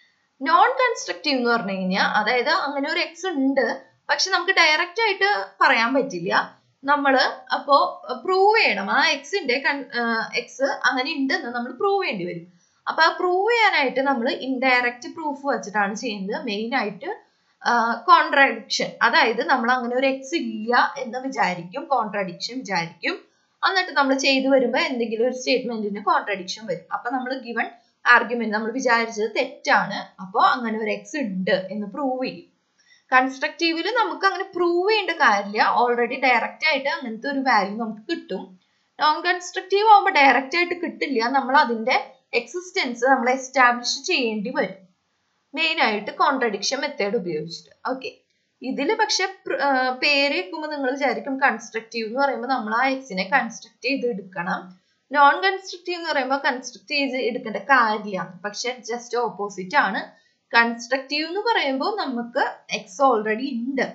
Non constructive എന്ന് പറഞ്ഞു കഴിഞ്ഞാൽ അതായത് അങ്ങനെ ഒരു എക്സ് ഉണ്ട്, പക്ഷെ നമുക്ക് ഡയറക്റ്റ് ആയിട്ട് പറയാൻ പറ്റില്ല. നമ്മള് അപ്പോ പ്രൂവ് ചെയ്യണം, ആ എക്സിന്റെ എക്സ് അങ്ങനെ ഉണ്ടെന്ന് നമ്മൾ പ്രൂവ് ചെയ്യേണ്ടി വരും. അപ്പൊ ആ പ്രൂവ് ചെയ്യാനായിട്ട് നമ്മൾ ഇൻഡയറക്റ്റ് പ്രൂഫ് വെച്ചിട്ടാണ് ചെയ്യുന്നത്. മെയിൻ ആയിട്ട് കോൺട്രാഡിക്ഷൻ, അതായത് നമ്മൾ അങ്ങനെ ഒരു എക്സ് ഇല്ല എന്ന് വിചാരിക്കും, കോൺട്രാഡിക്ഷൻ വിചാരിക്കും. എന്നിട്ട് നമ്മൾ ചെയ്തു വരുമ്പോൾ എന്തെങ്കിലും ഒരു സ്റ്റേറ്റ്മെന്റിന് കോൺട്രാഡിക്ഷൻ വരും. അപ്പൊ നമ്മൾ ഗിവൺ ആർഗ്യുമെന്റ് നമ്മൾ വിചാരിച്ചത് തെറ്റാണ്, അപ്പോൾ അങ്ങനെ ഒരു എക്സ് ഉണ്ട് എന്ന് പ്രൂവ് ചെയ്യും. കൺസ്ട്രക്റ്റീവില് നമുക്ക് അങ്ങനെ പ്രൂവ് ചെയ്യേണ്ട കാര്യമില്ല, ഓൾറെഡി ഡയറക്റ്റ് ആയിട്ട് അങ്ങനത്തെ ഒരു വാല്യൂ നമുക്ക് കിട്ടും. നോൺ കൺസ്ട്രക്റ്റീവ് ആവുമ്പോൾ ഡയറക്റ്റ് ആയിട്ട് കിട്ടില്ല, നമ്മൾ അതിന്റെ എക്സിസ്റ്റൻസ് നമ്മൾ എസ്റ്റാബ്ലിഷ് ചെയ്യേണ്ടി വരും, മെയിൻ ആയിട്ട് കോൺട്രഡിക്ഷൻ മെത്തേഡ് ഉപയോഗിച്ചിട്ട്. ഓക്കെ, ഇതിൽ പക്ഷെ പേര് വെക്കുമ്പോൾ നിങ്ങൾ വിചാരിക്കും കൺസ്ട്രക്റ്റീവ് എന്ന് പറയുമ്പോൾ നമ്മൾ ആ എക്സിനെ കൺസ്ട്രക്ട് ചെയ്ത് എടുക്കണം, നോൺ കൺസ്ട്രക്റ്റീവ് എന്ന് പറയുമ്പോൾ കൺസ്ട്രക്ട് ചെയ്ത് എടുക്കേണ്ട കാര്യമില്ല. പക്ഷെ ജസ്റ്റ് ഓപ്പോസിറ്റ് ആണ്. കൺസ്ട്രക്റ്റീവ് എന്ന് പറയുമ്പോൾ നമുക്ക് എക്സ് ഓൾറെഡി ഉണ്ട്,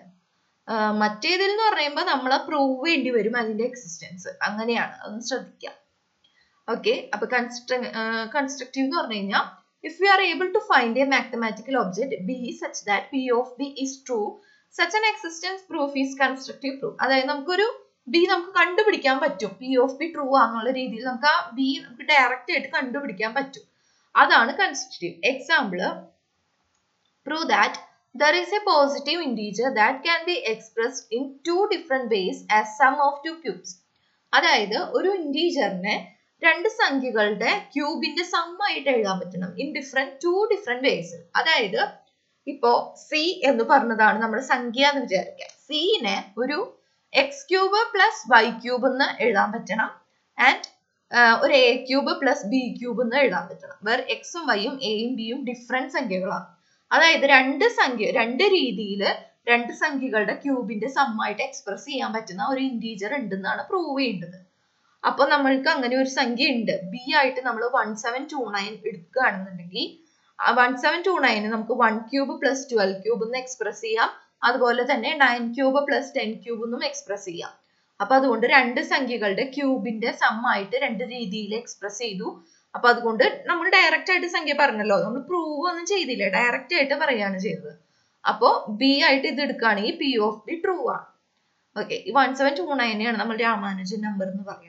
മറ്റേതിൽ എന്ന് പറയുമ്പോൾ നമ്മൾ പ്രൂവ് ചെയ്യേണ്ടി വരും അതിന്റെ എക്സിസ്റ്റൻസ്. അങ്ങനെയാണ്, അതൊന്ന് ശ്രദ്ധിക്കാം. ഓക്കെ, അപ്പൊ കൺസ്ട്രക്റ്റീവ് എന്ന് പറഞ്ഞു കഴിഞ്ഞാൽ if we are able to find a mathematical object b such that p of b is true, such an existence proof is constructive proof. അതായത് നമുക്കൊരു b നമുക്ക് കണ്ടുപിടിക്കാൻ പറ്റും, p of b ട്രൂ ആണെന്നുള്ള രീതിയിൽ നമുക്ക് ആ b നമുക്ക് ഡയറക്റ്റ് ആയിട്ട് കണ്ടുപിടിക്കാൻ പറ്റും, അതാണ് constructive. Example, prove that there is a positive integer that can be expressed in two different ways as sum of two cubes. അതായത് ഒരു ഇന്റീജറിനെ രണ്ട് സംഖ്യകളുടെ ക്യൂബിന്റെ സമ്മായിട്ട് എഴുതാൻ പറ്റണം ഇൻ ടു ഡിഫറെന്റ് വേസ്. അതായത് ഇപ്പോ സി എന്ന് പറഞ്ഞതാണ് നമ്മുടെ സംഖ്യ എന്ന് വിചാരിക്കുക. സിനെ ഒരു X cube plus Y cube എന്ന് എഴുതാൻ പറ്റണം, ആൻഡ് ഒരു A cube plus B cube എന്ന് എഴുതാൻ പറ്റണം. വേറെ എക്സും വൈയും എയും ബിയും ഡിഫറെന്റ് സംഖ്യകളാണ്. അതായത് രണ്ട് രീതിയിൽ രണ്ട് സംഖ്യകളുടെ ക്യൂബിന്റെ സമ്മായിട്ട് എക്സ്പ്രസ് ചെയ്യാൻ പറ്റുന്ന ഒരു ഇന്റീജർ ഉണ്ടെന്നാണ് പ്രൂവ് ചെയ്യേണ്ടത്. അപ്പൊ നമ്മൾക്ക് അങ്ങനെ ഒരു സംഖ്യ ഉണ്ട്, ബി ആയിട്ട് നമ്മൾ 1729 എടുക്കുകയാണെന്നുണ്ടെങ്കിൽ 1729 നമുക്ക് 1 ക്യൂബ് പ്ലസ് 12 ക്യൂബ് എന്ന് എക്സ്പ്രസ് ചെയ്യാം, അതുപോലെ തന്നെ 9 ക്യൂബ് പ്ലസ് 10 ക്യൂബ് എന്നും എക്സ്പ്രസ് ചെയ്യാം. അപ്പൊ അതുകൊണ്ട് രണ്ട് സംഖ്യകളുടെ ക്യൂബിന്റെ സമ്മായിട്ട് രണ്ട് രീതിയിൽ എക്സ്പ്രസ് ചെയ്തു. അപ്പൊ അതുകൊണ്ട് നമ്മൾ ഡയറക്റ്റ് ആയിട്ട് സംഖ്യ പറഞ്ഞല്ലോ, നമ്മൾ പ്രൂവ് ഒന്നും ചെയ്തില്ല, ഡയറക്റ്റ് ആയിട്ട് പറയാണ് ചെയ്തത്. അപ്പോ ബി ആയിട്ട് ഇത് എടുക്കുകയാണെങ്കിൽ പി ഓഫ് ബി ട്രൂ ആണ്. ഓക്കെ, ഈ 1729 നമ്മൾ രാമാനുജൻ നമ്പർ എന്ന് പറയാം.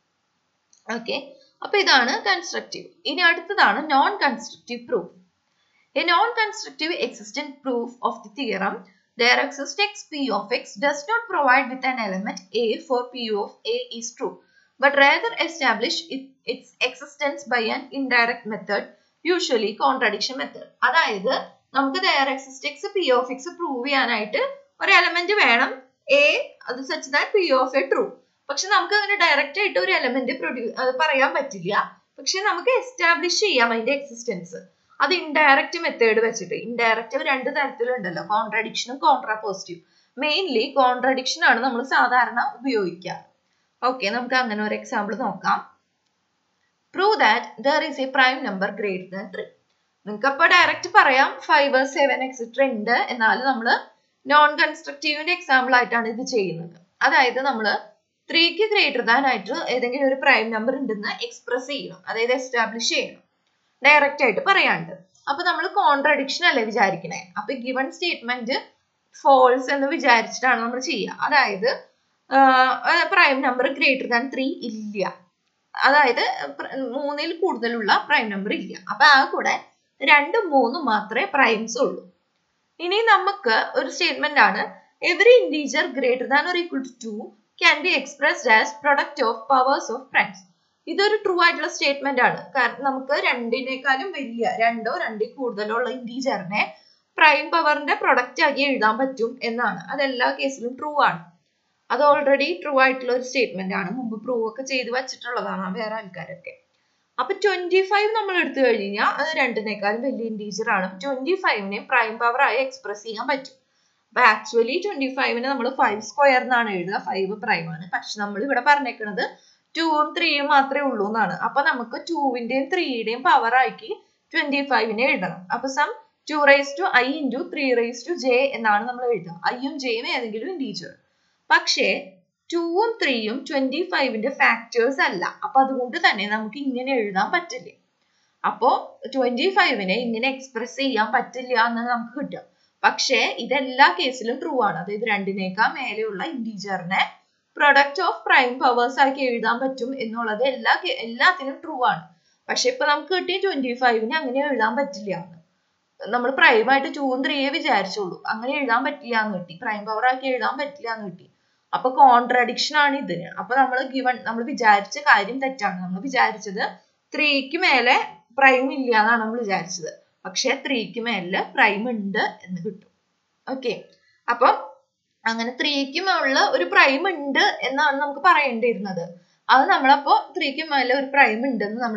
ഓക്കെ, അപ്പൊ ഇതാണ് കൺസ്ട്രക്റ്റീവ്. ഇനി അടുത്തതാണ് non constructive proof. A non constructive existent proof of the theorem there exists x p of x does not provide with an element a for p of a is true, but rather establish its existence by an indirect method, usually contradiction method. അതായത് നമുക്ക് there exists x p of x prove ചെയ്യാനായിട്ട് ഒരു element വേണം a, അത് such that p of a true. പക്ഷെ നമുക്ക് അങ്ങനെ direct ആയിട്ട് ഒരു എലമെന്റ് പറയാൻ പറ്റില്ല, പക്ഷെ നമുക്ക് എസ്റ്റാബ്ലിഷ് ചെയ്യാം അതിന്റെ എക്സിസ്റ്റൻസ്. അത് ഇൻഡയറക്റ്റ് മെത്തേഡ് വെച്ചിട്ട്. ഇൻഡയറക്റ്റ് രണ്ട് തരത്തിലുണ്ടല്ലോ, കോൺട്രഡിക്ഷനും കോൺട്രാപോസിറ്റീവ്. മെയിൻലി കോൺട്രഡിക്ഷൻ ആണ് നമ്മൾ സാധാരണ ഉപയോഗിക്കുക. ഓക്കെ, നമുക്ക് അങ്ങനെ ഒരു എക്സാമ്പിൾ നോക്കാം. Prove that there is a prime number greater than 3. നിങ്ങൾക്ക് അപ്പോൾ ഡയറക്റ്റ് പറയാം 5, 7 എക്സെട്ര ഉണ്ട്. എന്നാലും നമ്മൾ നോൺ കൺസ്ട്രക്റ്റീവിന്റെ എക്സാമ്പിൾ ആയിട്ടാണ് ഇത് ചെയ്യുന്നത്. അതായത് നമ്മൾ 3ക്ക് ഗ്രേറ്റർ ദാൻ ആയിട്ട് ഏതെങ്കിലും ഒരു പ്രൈം നമ്പർ ഉണ്ടെന്ന് എക്സ്പ്രസ് ചെയ്യണം, അതായത് എസ്റ്റാബ്ലിഷ് ചെയ്യണം, ഡയറക്റ്റ് ആയിട്ട് പറയാണ്ട്. അപ്പൊ നമ്മൾ കോൺട്രഡിക്ഷൻ അല്ലേ വിചാരിക്കണേ. അപ്പൊ ഗിവൺ സ്റ്റേറ്റ്മെന്റ് ഫോൾസ് എന്ന് വിചാരിച്ചിട്ടാണ് നമ്മൾ ചെയ്യുക. അതായത് പ്രൈം നമ്പർ ഗ്രേറ്റർ ദാൻ 3 ഇല്ല, അതായത് 3ൽ കൂടുതലുള്ള പ്രൈം നമ്പർ ഇല്ല. അപ്പൊ ആ കൂടെ 2, 3 മാത്രമേ പ്രൈംസ് ഉള്ളൂ. ഇനി നമുക്ക് ഒരു സ്റ്റേറ്റ്മെന്റ് ആണ്, every integer greater than or equal to 2 can be expressed as product of powers of primes. ഇതൊരു ട്രൂ ആയിട്ടുള്ള സ്റ്റേറ്റ്മെന്റ് ആണ്. കാരണം നമുക്ക് 2നേക്കാളും വലിയ 2ഓ 2ൽ കൂടുതലോ ഉള്ള ഇന്റീജറിനെ പ്രൈം പവറിന്റെ പ്രൊഡക്റ്റ് ആക്കി എഴുതാൻ പറ്റും എന്നാണ്. അതെല്ലാ കേസിലും ട്രൂ ആണ്. അത് ഓൾറെഡി ട്രൂ ആയിട്ടുള്ള ഒരു സ്റ്റേറ്റ്മെന്റ് ആണ്. മുമ്പ് പ്രൂവ് ഒക്കെ ചെയ്ത് വെച്ചിട്ടുള്ളതാണ് വേറെ ആൾക്കാരൊക്കെ. അപ്പൊ 25 നമ്മൾ എടുത്തു കഴിഞ്ഞാൽ അത് 2നേക്കാളും വലിയ ഇന്റീജർ ആണ്. 25നെ പ്രൈം പവർ ആയി എക്സ്പ്രസ് ചെയ്യാൻ പറ്റും. അപ്പൊ ആക്ച്വലി 25നെ നമ്മൾ 5 സ്ക്വയർ എന്നാണ് എഴുതുക, 5 പ്രൈം ആണ്. പക്ഷെ നമ്മൾ ഇവിടെ പറഞ്ഞേക്കുന്നത് 2ഉം 3ഉം മാത്രമേ ഉള്ളൂ എന്നാണ്. അപ്പൊ നമുക്ക് 2ന്റെയും 3യുടെയും പവർ ആക്കി 25നെ എഴുതണം. അപ്പൊ സം 2 raised to I into 3 raised to j എന്നാണ് നമ്മൾ എഴുതുക. ഐയും ജെയും ഏതെങ്കിലും ഇന്റീജർ. പക്ഷേ 2ഉം 3യും 25ന്റെ ഫാക്ടേഴ്സ് അല്ല. അപ്പൊ അതുകൊണ്ട് തന്നെ നമുക്ക് ഇങ്ങനെ എഴുതാൻ പറ്റില്ല. അപ്പോ 25നെ ഇങ്ങനെ എക്സ്പ്രസ് ചെയ്യാൻ പറ്റില്ല എന്ന് നമുക്ക് കിട്ടും. പക്ഷേ ഇതെല്ലാ കേസിലും ട്രൂ ആണ്. അതായത് 2നേക്കാൾ മേലെയുള്ള ഇന്റീജറിനെ പ്രൊഡക്റ്റ് ഓഫ് പ്രൈം പവേഴ്സ് ആക്കി എഴുതാൻ പറ്റും എന്നുള്ളത് എല്ലാത്തിനും ട്രൂ ആണ്. പക്ഷെ ഇപ്പൊ നമുക്ക് കിട്ടിയ 25നെ അങ്ങനെ എഴുതാൻ പറ്റില്ല. നമ്മൾ പ്രൈം ആയിട്ട് 2ഉം 3യെ വിചാരിച്ചുള്ളൂ, അങ്ങനെ എഴുതാൻ പറ്റില്ല എന്ന് കിട്ടി. പ്രൈം പവർ ആക്കി എഴുതാൻ പറ്റില്ല എന്ന് കിട്ടി. അപ്പൊ കോൺട്രഡിക്ഷൻ ആണ് ഇതിന്. അപ്പൊ നമ്മൾ വിചാരിച്ച കാര്യം തെറ്റാണ്. നമ്മൾ വിചാരിച്ചത് 3ക്ക് മേലെ പ്രൈം ഇല്ല എന്നാണ് നമ്മൾ വിചാരിച്ചത്. പക്ഷെ 3ക്ക് മേലെ പ്രൈം ഉണ്ട് എന്ന് കിട്ടും. ഓക്കെ, അപ്പൊ അങ്ങനെ 3ക്ക് മേലുള്ള ഒരു പ്രൈം ഉണ്ട് എന്നാണ് നമുക്ക് പറയേണ്ടിയിരുന്നത്. അത് നമ്മളപ്പോ 3ക്ക് മേലെ ഒരു പ്രൈം ഉണ്ടെന്ന് നമ്മൾ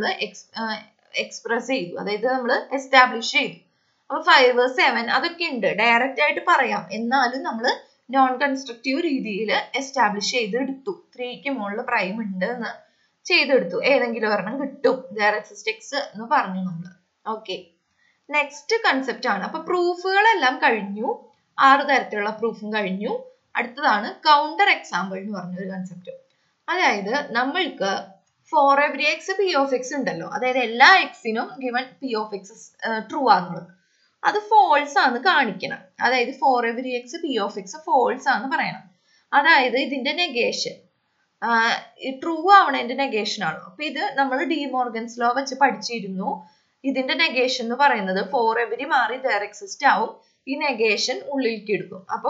എക്സ്പ്രസ് ചെയ്തു, അതായത് നമ്മൾ എസ്റ്റാബ്ലിഷ് ചെയ്തു. അപ്പൊ 5, 7 അതൊക്കെ ഉണ്ട്, ഡയറക്റ്റ് ആയിട്ട് പറയാം. എന്നാലും നമ്മൾ നോൺ കൺസ്ട്രക്റ്റീവ് രീതിയിൽ എസ്റ്റാബ്ലിഷ് ചെയ്തെടുത്തു. 3ക്ക് മുകളിൽ പ്രൈം ഉണ്ട് എന്ന് ചെയ്തെടുത്തു. ഏതെങ്കിലും ഒരെണ്ണം കിട്ടും, there exists x എന്ന് പറഞ്ഞു നമ്മൾ. ഓക്കെ, നെക്സ്റ്റ് കൺസെപ്റ്റ് ആണ്. അപ്പൊ പ്രൂഫുകളെല്ലാം കഴിഞ്ഞു, 6 തരത്തിലുള്ള പ്രൂഫും കഴിഞ്ഞു. അടുത്തതാണ് കൗണ്ടർ എക്സാമ്പിൾ എന്ന് പറഞ്ഞൊരു കൺസെപ്റ്റ്. അതായത് നമ്മൾക്ക് for every X P of X ഉണ്ടല്ലോ, അതായത് എല്ലാ എക്സിനും given P of X true ആണെന്നുള്ളത്, അത് ഫോൾസ് ആണ് കാണിക്കണം. അതായത് for every X P of X false ആണ് പറയണം. അതായത് ഇതിന്റെ നെഗേഷൻ ട്രൂ ആവണതിന്റെ നെഗേഷൻ ആണ്. അപ്പൊ ഇത് നമ്മൾ ഡി മോർഗൻസ് ലോ വെച്ച് പഠിച്ചിരുന്നു. ഇതിന്റെ നെഗേഷൻ എന്ന് പറയുന്നത് ഫോർ എവരി മാറി ദർ എക്സിസ്റ്റ് ആവും, ഈ നെഗേഷൻ ഉള്ളിലേക്ക് എടുക്കും. അപ്പൊ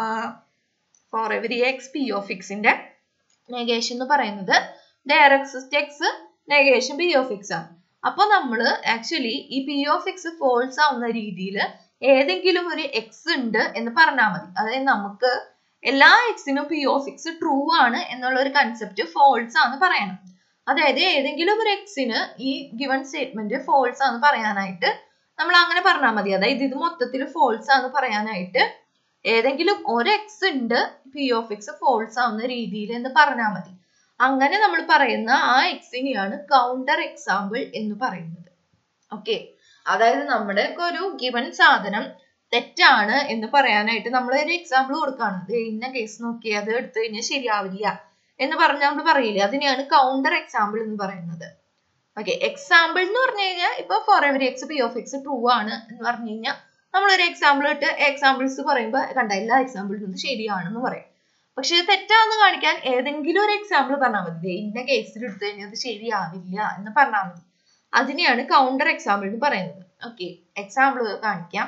for every X P of എക്സിന്റെ നെഗേഷൻ എന്ന് പറയുന്നത് there exist X negation P of X ആണ്. അപ്പൊ നമ്മൾ ആക്ച്വലി ഈ പി ഓഫ് എക്സ് ഫോൾസ് ആവുന്ന രീതിയിൽ ഏതെങ്കിലും ഒരു എക്സ് ഉണ്ട് എന്ന് പറഞ്ഞാൽ മതി. അതായത് നമുക്ക് എല്ലാ എക്സിനും പി ഓഫ് എക്സ് ട്രൂ ആണ് എന്നുള്ള ഒരു കൺസെപ്റ്റ് ഫോൾസ് ആണ് പറയണം. അതായത് ഏതെങ്കിലും ഒരു എക്സിന് ഈ ഗിവൺ സ്റ്റേറ്റ്മെന്റ് ഫോൾസ് ആണ് പറയാനായിട്ട് നമ്മൾ അങ്ങനെ പറഞ്ഞാൽ മതി. അതായത് ഇത് മൊത്തത്തിൽ ഫോൾസ് ആണ് പറയാനായിട്ട് ഏതെങ്കിലും ഒരു എക്സ് ഉണ്ട് പി ഓഫ് എക്സ് ഫോൾസ് ആവുന്ന രീതിയിൽ എന്ന് പറഞ്ഞാൽ മതി. അങ്ങനെ നമ്മൾ പറയുന്ന ആ എക്സിനെയാണ് കൗണ്ടർ എക്സാമ്പിൾ എന്ന് പറയുന്നത്. ഓക്കെ, അതായത് നമ്മുടെ ഒരു ഗിവൺ സാധനം തെറ്റാണ് എന്ന് പറയാനായിട്ട് നമ്മൾ ഒരു എക്സാമ്പിൾ കൊടുക്കുകയാണ്. ഇന്ന കേസ് നോക്കി അത് എടുത്തു കഴിഞ്ഞാൽ ശരിയാവില്ല എന്ന് പറഞ്ഞാൽ നമ്മൾ പറയില്ലേ, അതിനെയാണ് കൗണ്ടർ എക്സാമ്പിൾ എന്ന് പറയുന്നത്. ഓക്കെ, എക്സാമ്പിൾ എന്ന് പറഞ്ഞു കഴിഞ്ഞാൽ ഇപ്പൊ for every X P of X true ആണ് എന്ന് പറഞ്ഞു കഴിഞ്ഞാൽ നമ്മളൊരു എക്സാമ്പിൾ ഇട്ട് എക്സാമ്പിൾസ് പറയുമ്പോൾ കണ്ട എല്ലാ എക്സാമ്പിൾസും ശരിയാണെന്ന് പറയും. പക്ഷെ തെറ്റാന്ന് കാണിക്കാൻ ഏതെങ്കിലും ഒരു എക്സാമ്പിൾ പറഞ്ഞാൽ മതി. ഇന്ന കേസിൽ എടുത്തു കഴിഞ്ഞാൽ അത് ശരിയാവില്ല എന്ന് പറഞ്ഞാൽ മതി. അതിനെയാണ് കൗണ്ടർ എക്സാമ്പിൾ എന്ന് പറയുന്നത്. ഓക്കെ, എക്സാമ്പിൾ കാണിക്കാം.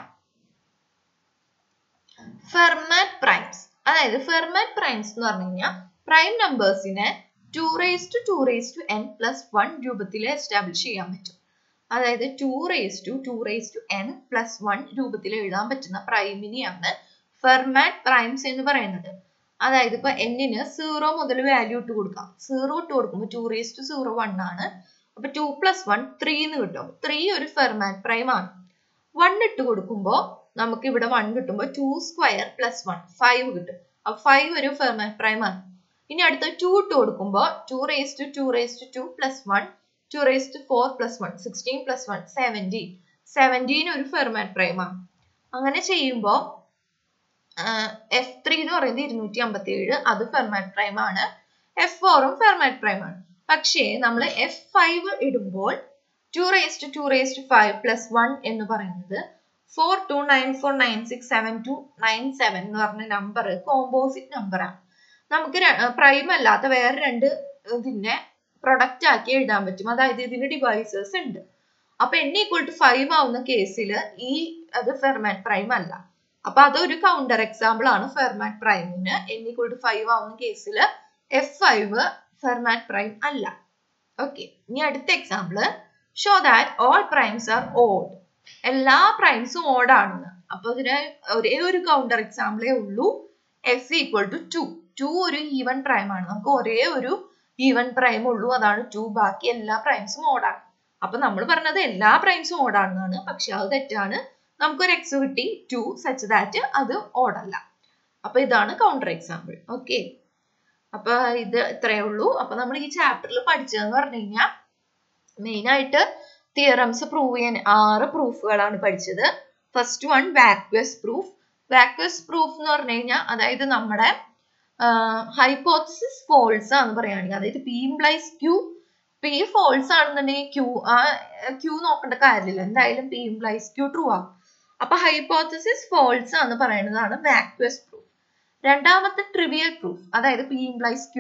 Fermat primes. അതായത് ഫെർമാറ്റ് പ്രൈംസ് എന്ന് പറഞ്ഞു കഴിഞ്ഞാൽ പ്രൈം നമ്പേഴ്സിനെ 2 raised to 2 raised to n plus 1 രൂപത്തിൽ എസ്റ്റാബ്ലിഷ് ചെയ്യാൻ പറ്റും. അതായത് 2 raised to n plus 1 രൂപത്തിൽ എഴുതാൻ പറ്റുന്ന പ്രൈമിനെയാണ് ഫെർമാറ്റ് പ്രൈംസ് എന്ന് പറയുന്നത്. അതായത് ഇപ്പൊ n ന് 0 മുതൽ വാല്യൂ ഇട്ട് കൊടുക്കാം. 0 ഇട്ട് കൊടുക്കുമ്പോൾ 2 raised to 0 1 ആണ്, അപ്പൊ 2 + 1 3 എന്ന് കിട്ടും. 3 ഒരു ഫെർമാറ്റ് പ്രൈം ആണ്. 1 ഇട്ട് കൊടുക്കുമ്പോൾ നമുക്ക് ഇവിടെ 1 കിട്ടുമ്പോൾ 2² + 1 5 കിട്ടും. അപ്പൊ 5 ഒരു ഫെർമാറ്റ് പ്രൈം ആണ്. ഇനി അടുത്ത 2 ഇട്ട് കൊടുക്കുമ്പോൾ 2^2^2 + 1 2^4 + 1 16 + 1 17 17 ഒരു ഫെർമാറ്റ് പ്രൈം ആണ്. അങ്ങനെ ചെയ്യുമ്പോൾ F3 എന്ന് പറയുന്നത് 257 അത് ഫെർമാറ്റ് പ്രൈം ആണ്. F4 ഫെർമാറ്റ് പ്രൈം ആണ്. പക്ഷേ നമ്മൾ F5 ഇടുമ്പോൾ 2^2^5 + 1 എന്ന് പറയുന്നത് 4294967297 എന്ന് പറഞ്ഞ നമ്പർ കോമ്പോസിറ്റ് നമ്പർ ആണ്. നമുക്ക് പ്രൈം അല്ലാത്ത വേറെ രണ്ട് ഇതിനെ പ്രൊഡക്റ്റ് ആക്കി എഴുതാൻ പറ്റും. അതായത് ഇതിന് ഡിവൈസേഴ്സ് ഉണ്ട്. അപ്പൊ n = 5 ആവുന്ന കേസിൽ അത് ഫെർമാറ്റ് പ്രൈം അല്ല. അപ്പൊ അതൊരു കൗണ്ടർ എക്സാമ്പിൾ ആണ് ഫെർമാറ്റ് പ്രൈമിന്. n = 5 ആവുന്ന കേസിൽ F5 ഫെർമാറ്റ് പ്രൈം അല്ല. ഓക്കെ, ഇനി അടുത്ത example show that all primes are odd. എല്ലാ പ്രൈംസും ഓഡ് ആണെന്ന്. അപ്പൊ ഇതിന് ഒരേ ഒരു കൗണ്ടർ എക്സാമ്പിളേ ഉള്ളൂ. F = 2. 2 ഒരു ഈവൻ പ്രൈം ആണ്. നമുക്ക് ഒരേ ഒരു ഈവൻ പ്രൈം ഉള്ളൂ, അതാണ് 2. ബാക്കി എല്ലാ പ്രൈംസും ഓഡാണ്. അപ്പൊ നമ്മൾ പറഞ്ഞത് എല്ലാ പ്രൈംസും ഓഡാണെന്നാണ്. പക്ഷെ അത് തെറ്റാണ്. നമുക്കൊരു എക്സ് കിട്ടി 2 സച്ച് ദാറ്റ് അത് ഓഡല്ല. അപ്പൊ ഇതാണ് കൗണ്ടർ എക്സാമ്പിൾ. ഓക്കെ, അപ്പൊ ഇത് ഇത്രയേ ഉള്ളൂ. അപ്പൊ നമ്മൾ ഈ ചാപ്റ്ററിൽ പഠിച്ചതെന്ന് പറഞ്ഞു കഴിഞ്ഞാൽ മെയിൻ ആയിട്ട് തിയറംസ് പ്രൂവ് ചെയ്യാൻ 6 പ്രൂഫുകളാണ് പഠിച്ചത്. First one vacuous proof. Vacuous proof എന്ന് പറഞ്ഞു കഴിഞ്ഞാൽ അതായത് നമ്മുടെ ഹൈപ്പോത്തസിസ് ഫോൾസ് ആണെന്ന് പറയുകയാണെങ്കിൽ, അതായത് P → Q, P ഫോൾസ് ആണെന്നുണ്ടെങ്കിൽ Q നോക്കേണ്ട കാര്യമില്ല, എന്തായാലും P → Q ട്രൂ ആകും. അപ്പൊ ഹൈപ്പോത്തസിസ് ഫോൾസ് ആണെന്ന് പറയുന്നതാണ് വാക്വസ് പ്രൂഫ്. രണ്ടാമത്തെ ട്രിവിയൽ പ്രൂഫ്, അതായത് P → Q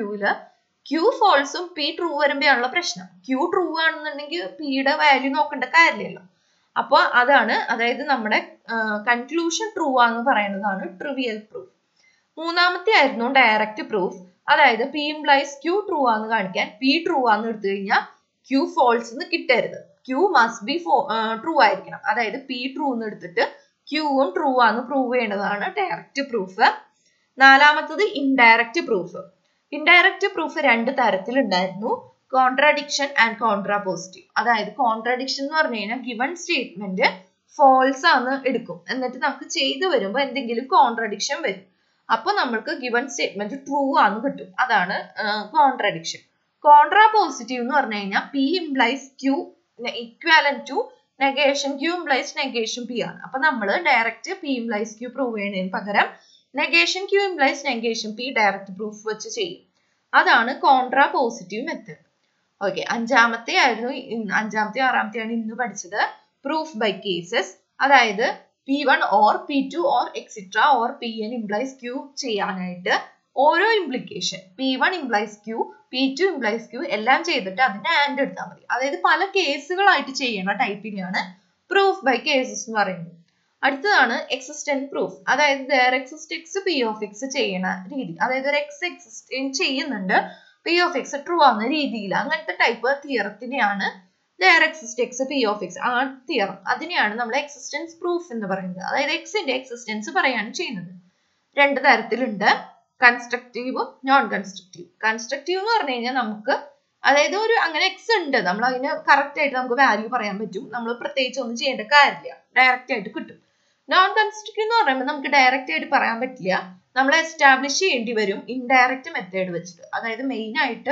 Q ഫോൾസും P ട്രൂ വരുമ്പോഴാണുള്ള പ്രശ്നം. Q ട്രൂ ആണെന്നുണ്ടെങ്കിൽ Pയുടെ വാല്യൂ നോക്കേണ്ട കാര്യമില്ലല്ലോ. അപ്പൊ അതാണ്, അതായത് നമ്മുടെ കൺക്ലൂഷൻ ട്രൂ ആണെന്ന് പറയുന്നതാണ് ട്രിവിയൽ പ്രൂഫ്. മൂന്നാമത്തെ ആയിരുന്നു ഡയറക്റ്റ് പ്രൂഫ്. അതായത് P → Q ട്രൂ ആണെന്ന് കാണിക്കാൻ P ട്രൂ ആണെന്ന് എടുത്തു കഴിഞ്ഞാൽ Q ഫോൾസ് എന്ന് കിട്ടരുത്. Q മസ്റ്റ് ബി ട്രൂ ആയിരിക്കണം. അതായത് P ട്രൂ എന്ന് എടുത്തിട്ട് Qവും ട്രൂ ആണെന്ന് പ്രൂവ് ചെയ്യേണ്ടതാണ് ഡയറക്റ്റ് പ്രൂഫ്. നാലാമത്തത് ഇൻഡയറക്റ്റ് പ്രൂഫ്. ഇൻഡയറക്റ്റ് പ്രൂഫ് 2 തരത്തിലുണ്ടായിരുന്നു, കോൺട്രാഡിക്ഷൻ ആൻഡ് കോൺട്രാപോസിറ്റീവ്. അതായത് കോൺട്രാഡിക്ഷൻ എന്ന് പറഞ്ഞു കഴിഞ്ഞാൽ ഗിവൺ സ്റ്റേറ്റ്മെന്റ് ഫോൾസ് ആണെന്ന് എടുക്കും, എന്നിട്ട് നമുക്ക് ചെയ്തു വരുമ്പോൾ എന്തെങ്കിലും കോൺട്രാഡിക്ഷൻ വരും. അപ്പൊ നമ്മൾക്ക് ഗിവൺ സ്റ്റേറ്റ്മെന്റ് ട്രൂ ആണെന്ന് കിട്ടും. അതാണ് കോൺട്രാഡിക്ഷൻ. കോൺട്രാപോസിറ്റീവ് എന്ന് പറഞ്ഞു കഴിഞ്ഞാൽ P → Q equivalent to negation Q → negation P ആണ്. അപ്പൊ നമ്മൾ ഡയറക്റ്റ് P → Q പ്രൂവ് ചെയ്യുന്നതിന് പകരം negation Q → negation P direct proof വെച്ച് ചെയ്യും. അതാണ് കോൺട്രാപോസിറ്റീവ് മെത്തേഡ്. ഓക്കെ, അഞ്ചാമത്തെയും ആറാമത്തെയാണ് ഇന്ന് പഠിച്ചത് പ്രൂഫ് ബൈ കേസസ്. അതായത് P1 or P2 or etc. or Pn → Q ചെയ്യാനായിട്ട് ഓരോ implication P1 → Q, P2 → Q എല്ലാം ചെയ്തിട്ട് അതിന്റെ ആൻഡ് എടുത്താൽ മതി. അതായത് പല കേസുകളായിട്ട് ചെയ്യുന്ന ടൈപ്പിനെയാണ് പ്രൂഫ് ബൈ കേസസ് എന്ന് പറയുന്നത്. അടുത്തതാണ് എക്സിസ്റ്റന്റ് പ്രൂഫ്. അതായത് there exists x P of x ചെയ്യുന്ന രീതി. അതായത് ഒരു x എക്സിസ്റ്റ് ചെയ്യുന്നുണ്ട്, P of x ട്രൂ ആവുന്ന രീതിയിൽ. അങ്ങനത്തെ ടൈപ്പ് തിയറത്തിനെയാണ് there exists x P of x ആ തിയറം. അതിനെയാണ് നമ്മൾ എക്സിസ്റ്റൻസ് പ്രൂഫ് എന്ന് പറയുന്നത്. അതായത് എക്സിന്റെ എക്സിസ്റ്റൻസ് പറയാണ് ചെയ്യുന്നത്. 2 തരത്തിലുണ്ട്, കൺസ്ട്രക്റ്റീവും നോൺ കൺസ്ട്രക്റ്റീവ്. കൺസ്ട്രക്റ്റീവ് എന്ന് പറഞ്ഞു കഴിഞ്ഞാൽ നമുക്ക് അതായത് ഒരു അങ്ങനെ എക്സ് ഉണ്ട്, നമ്മൾ അതിന് കറക്റ്റ് ആയിട്ട് നമുക്ക് വാല്യൂ പറയാൻ പറ്റും, നമ്മൾ പ്രത്യേകിച്ച് ഒന്നും ചെയ്യേണ്ട കാര്യമില്ല, ഡയറക്റ്റ് ആയിട്ട് കിട്ടും. നോൺ കൺസ്ട്രക്റ്റീവ് എന്ന് പറയുമ്പോൾ നമുക്ക് ഡയറക്റ്റ് ആയിട്ട് പറയാൻ പറ്റില്ല, നമ്മൾ എസ്റ്റാബ്ലിഷ് ചെയ്യേണ്ടി വരും ഇൻഡയറക്റ്റ് മെത്തേഡ് വെച്ചിട്ട്. അതായത് മെയിൻ ആയിട്ട്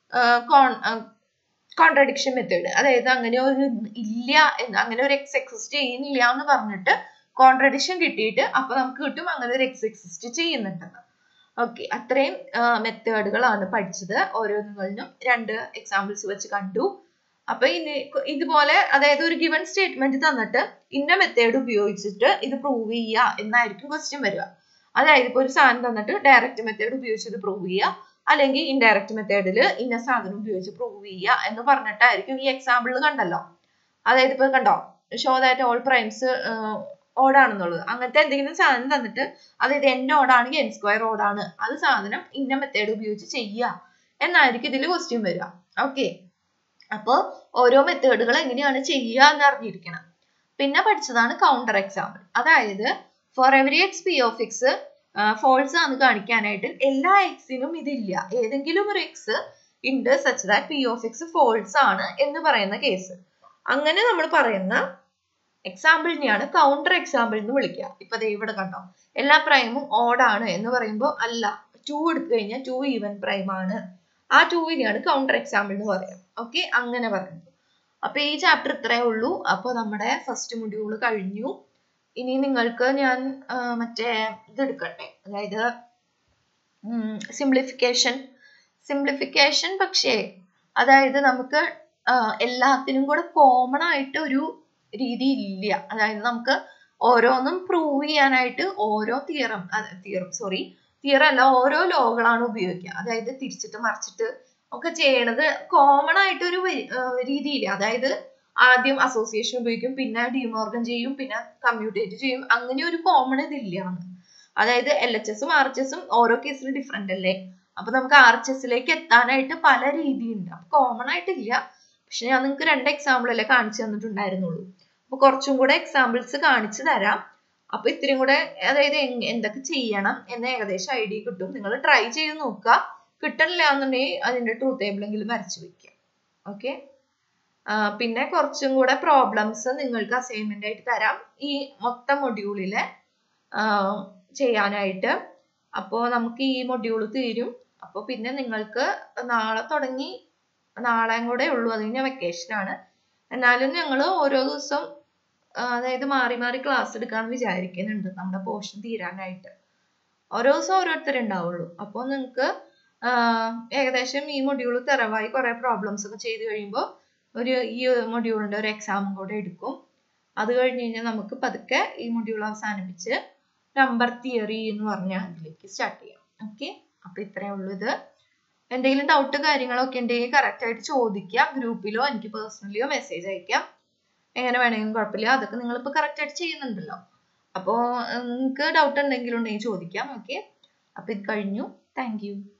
കോൺട്രഡിക്ഷൻ മെത്തേഡ്. അതായത് അങ്ങനെ ഒരു ഇല്ല എന്ന്, അങ്ങനെ ഒരു എക്സ് എക്സിസ്റ്റ് ചെയ്യുന്നില്ല എന്ന് പറഞ്ഞിട്ട് കോൺട്രഡിക്ഷൻ കിട്ടിയിട്ട് അപ്പൊ നമുക്ക് കിട്ടും അങ്ങനെ ഒരു എക്സ് എക്സിസ്റ്റ് ചെയ്യുന്നുണ്ടെന്ന്. ഓക്കെ, അത്രയും മെത്തേഡുകളാണ് പഠിച്ചത്. ഓരോന്നിനും 2 എക്സാമ്പിൾസ് വെച്ച് കണ്ടു. അപ്പൊ ഇനി ഇതുപോലെ അതായത് ഒരു ഗിവൺ സ്റ്റേറ്റ്മെന്റ് തന്നിട്ട് ഇന്ന മെത്തേഡ് ഉപയോഗിച്ചിട്ട് ഇത് പ്രൂവ് ചെയ്യുക എന്നായിരിക്കും ക്വസ്റ്റ്യൻ വരിക. അതായത് ഇപ്പൊ ഒരു സാധനം തന്നിട്ട് ഡയറക്റ്റ് മെത്തേഡ് ഉപയോഗിച്ച് ഇത് പ്രൂവ് ചെയ്യുക, അല്ലെങ്കിൽ ഇൻഡയറക്റ്റ് മെത്തേഡിൽ ഇന്ന സാധനം ഉപയോഗിച്ച് പ്രൂവ് ചെയ്യുക എന്ന് പറഞ്ഞിട്ടായിരിക്കും ഈ എക്സാമ്പിളിൽ കണ്ടല്ലോ. അതായത് ഇപ്പൊ കണ്ടോ, ഷോ ദാറ്റ് ഓൾ പ്രൈംസ് ഓടാണെന്നുള്ളത്. അങ്ങനത്തെ എന്തെങ്കിലും സാധനം തന്നിട്ട് അതായത് n ഓടാണെങ്കിൽ n² ഓടാണ്, അത് സാധനം ഇന്ന മെത്തേഡ് ഉപയോഗിച്ച് ചെയ്യുക എന്നായിരിക്കും ഇതിൽ ക്വസ്റ്റ്യൻ വരിക. ഓക്കെ, അപ്പോൾ ഓരോ മെത്തേഡുകൾ എങ്ങനെയാണ് ചെയ്യുക എന്ന് അറിഞ്ഞിരിക്കണം. പിന്നെ പഠിച്ചതാണ് കൗണ്ടർ എക്സാമ്പിൾ. അതായത് for every x P of x false ആണെന്ന് കാണിക്കാനായിട്ട് എല്ലാ എക്സിനും ഇതില്ല, ഏതെങ്കിലും ഒരു എക്സ് ഉണ്ട് such that P of X false ആണ് എന്ന് പറയുന്ന കേസ്. അങ്ങനെ നമ്മൾ പറയുന്ന എക്സാമ്പിളിനെയാണ് കൗണ്ടർ എക്സാമ്പിൾ എന്ന് വിളിക്കുക. ഇപ്പൊ ദേ ഇവിടെ കണ്ടോ, എല്ലാ പ്രൈമും ഓഡ് ആണ് എന്ന് പറയുമ്പോൾ അല്ല, 2 എടുത്തു കഴിഞ്ഞാൽ 2 ഈവൻ പ്രൈം ആണ്. ആ 2വിനെയാണ് കൗണ്ടർ എക്സാമ്പിൾ എന്ന് പറയാം. ഓക്കെ, അങ്ങനെ പറയുന്നത്. അപ്പൊ ഈ ചാപ്റ്റർ ഇത്രയേ ഉള്ളൂ. അപ്പൊ നമ്മുടെ ഫസ്റ്റ് മൊഡ്യൂൾ കഴിഞ്ഞു. ഇനി നിങ്ങൾക്ക് ഞാൻ മറ്റേ ഇതെടുക്കട്ടെ, അതായത് സിംപ്ലിഫിക്കേഷൻ. പക്ഷേ അതായത് നമുക്ക് എല്ലാത്തിനും കൂടെ കോമൺ ആയിട്ട് ഒരു രീതി ഇല്ല. അതായത് നമുക്ക് ഓരോന്നും പ്രൂവ് ചെയ്യാനായിട്ട് ഓരോ തിയറം അല്ല, ഓരോ ലോകളാണ് ഉപയോഗിക്കുക. അതായത് തിരിച്ചിട്ട് മറിച്ചിട്ട് ഒക്കെ ചെയ്യണത് കോമൺ ആയിട്ട് ഒരു രീതിയില്ല. അതായത് ആദ്യം അസോസിയേഷൻ ഉപയോഗിക്കും, പിന്നെ ഡിമോർഗൻ ചെയ്യും, പിന്നെ കമ്മ്യൂട്ടേറ്റ് ചെയ്യും. അങ്ങനെ ഒരു കോമൺ ഇതില്ല. അതായത് LHSും RHSും ഓരോ കേസിലും ഡിഫറെന്റ് അല്ലേ. അപ്പൊ നമുക്ക് RHSലേക്ക് എത്താനായിട്ട് പല രീതിയുണ്ട്. അപ്പൊ കോമൺ ആയിട്ടില്ല. പക്ഷെ ഞാൻ നിങ്ങൾക്ക് 2 എക്സാമ്പിൾ അല്ലേ കാണിച്ചു തന്നിട്ടുണ്ടായിരുന്നുള്ളൂ. അപ്പൊ കുറച്ചും കൂടെ എക്സാമ്പിൾസ് കാണിച്ചു തരാം. അപ്പൊ ഇത്രയും കൂടെ, അതായത് എന്തൊക്കെ ചെയ്യണം എന്ന് ഏകദേശം ഐഡിയ കിട്ടും. നിങ്ങൾ ട്രൈ ചെയ്ത് നോക്കുക. കിട്ടണില്ല എന്നുണ്ടെങ്കിൽ അതിന്റെ ട്രൂത്ത് ടേബിൾ എങ്കിലും വരച്ചു വെക്കുക. ഓക്കെ, പിന്നെ കുറച്ചും കൂടെ പ്രോബ്ലംസ് നിങ്ങൾക്ക് അസൈൻമെന്റ് ആയിട്ട് തരാം ഈ മൊത്തം മൊഡ്യൂളില് ചെയ്യാനായിട്ട്. അപ്പോൾ നമുക്ക് ഈ മൊഡ്യൂൾ തീരും. അപ്പോൾ പിന്നെ നിങ്ങൾക്ക് നാളെ തുടങ്ങി, നാളെയും കൂടെ ഉള്ളൂ, അത് കഴിഞ്ഞാൽ വെക്കേഷൻ ആണ്. എന്നാലും ഞങ്ങൾ ഓരോ ദിവസം അതായത് മാറി മാറി ക്ലാസ് എടുക്കാന്ന് വിചാരിക്കുന്നുണ്ട് നമ്മുടെ പോർഷൻ തീരാനായിട്ട്. ഓരോ ദിവസം ഓരോരുത്തരുണ്ടാവുള്ളൂ. അപ്പോൾ നിങ്ങൾക്ക് ഏകദേശം ഈ മൊഡ്യൂൾ തെറവായി കുറെ പ്രോബ്ലംസ് ഒക്കെ ചെയ്ത് കഴിയുമ്പോൾ ഈ മൊഡ്യൂളിന്റെ ഒരു എക്സാമും കൂടെ എടുക്കും. അത് കഴിഞ്ഞ് കഴിഞ്ഞാൽ നമുക്ക് പതുക്കെ ഈ മൊഡ്യൂൾ അവസാനിപ്പിച്ച് നമ്പർ തിയറി എന്ന് പറഞ്ഞ അതിലേക്ക് സ്റ്റാർട്ട് ചെയ്യാം. ഓക്കെ, അപ്പൊ ഇത്രയേ ഉള്ളൂ. ഇത് എന്തെങ്കിലും ഡൗട്ട് കാര്യങ്ങളൊക്കെ ഉണ്ടെങ്കിൽ കറക്റ്റ് ആയിട്ട് ചോദിക്കാം. ഗ്രൂപ്പിലോ എനിക്ക് പേഴ്സണലിയോ മെസ്സേജ് അയക്കാം. എങ്ങനെ വേണമെങ്കിലും കുഴപ്പമില്ല. അതൊക്കെ നിങ്ങളിപ്പോൾ കറക്റ്റ് ആയിട്ട് ചെയ്യുന്നുണ്ടല്ലോ. അപ്പോൾ നിങ്ങൾക്ക് ഡൗട്ട് എന്തെങ്കിലും ഉണ്ടെങ്കിൽ ചോദിക്കാം. ഓക്കെ, അപ്പൊ ഇത് കഴിഞ്ഞു. Thank U.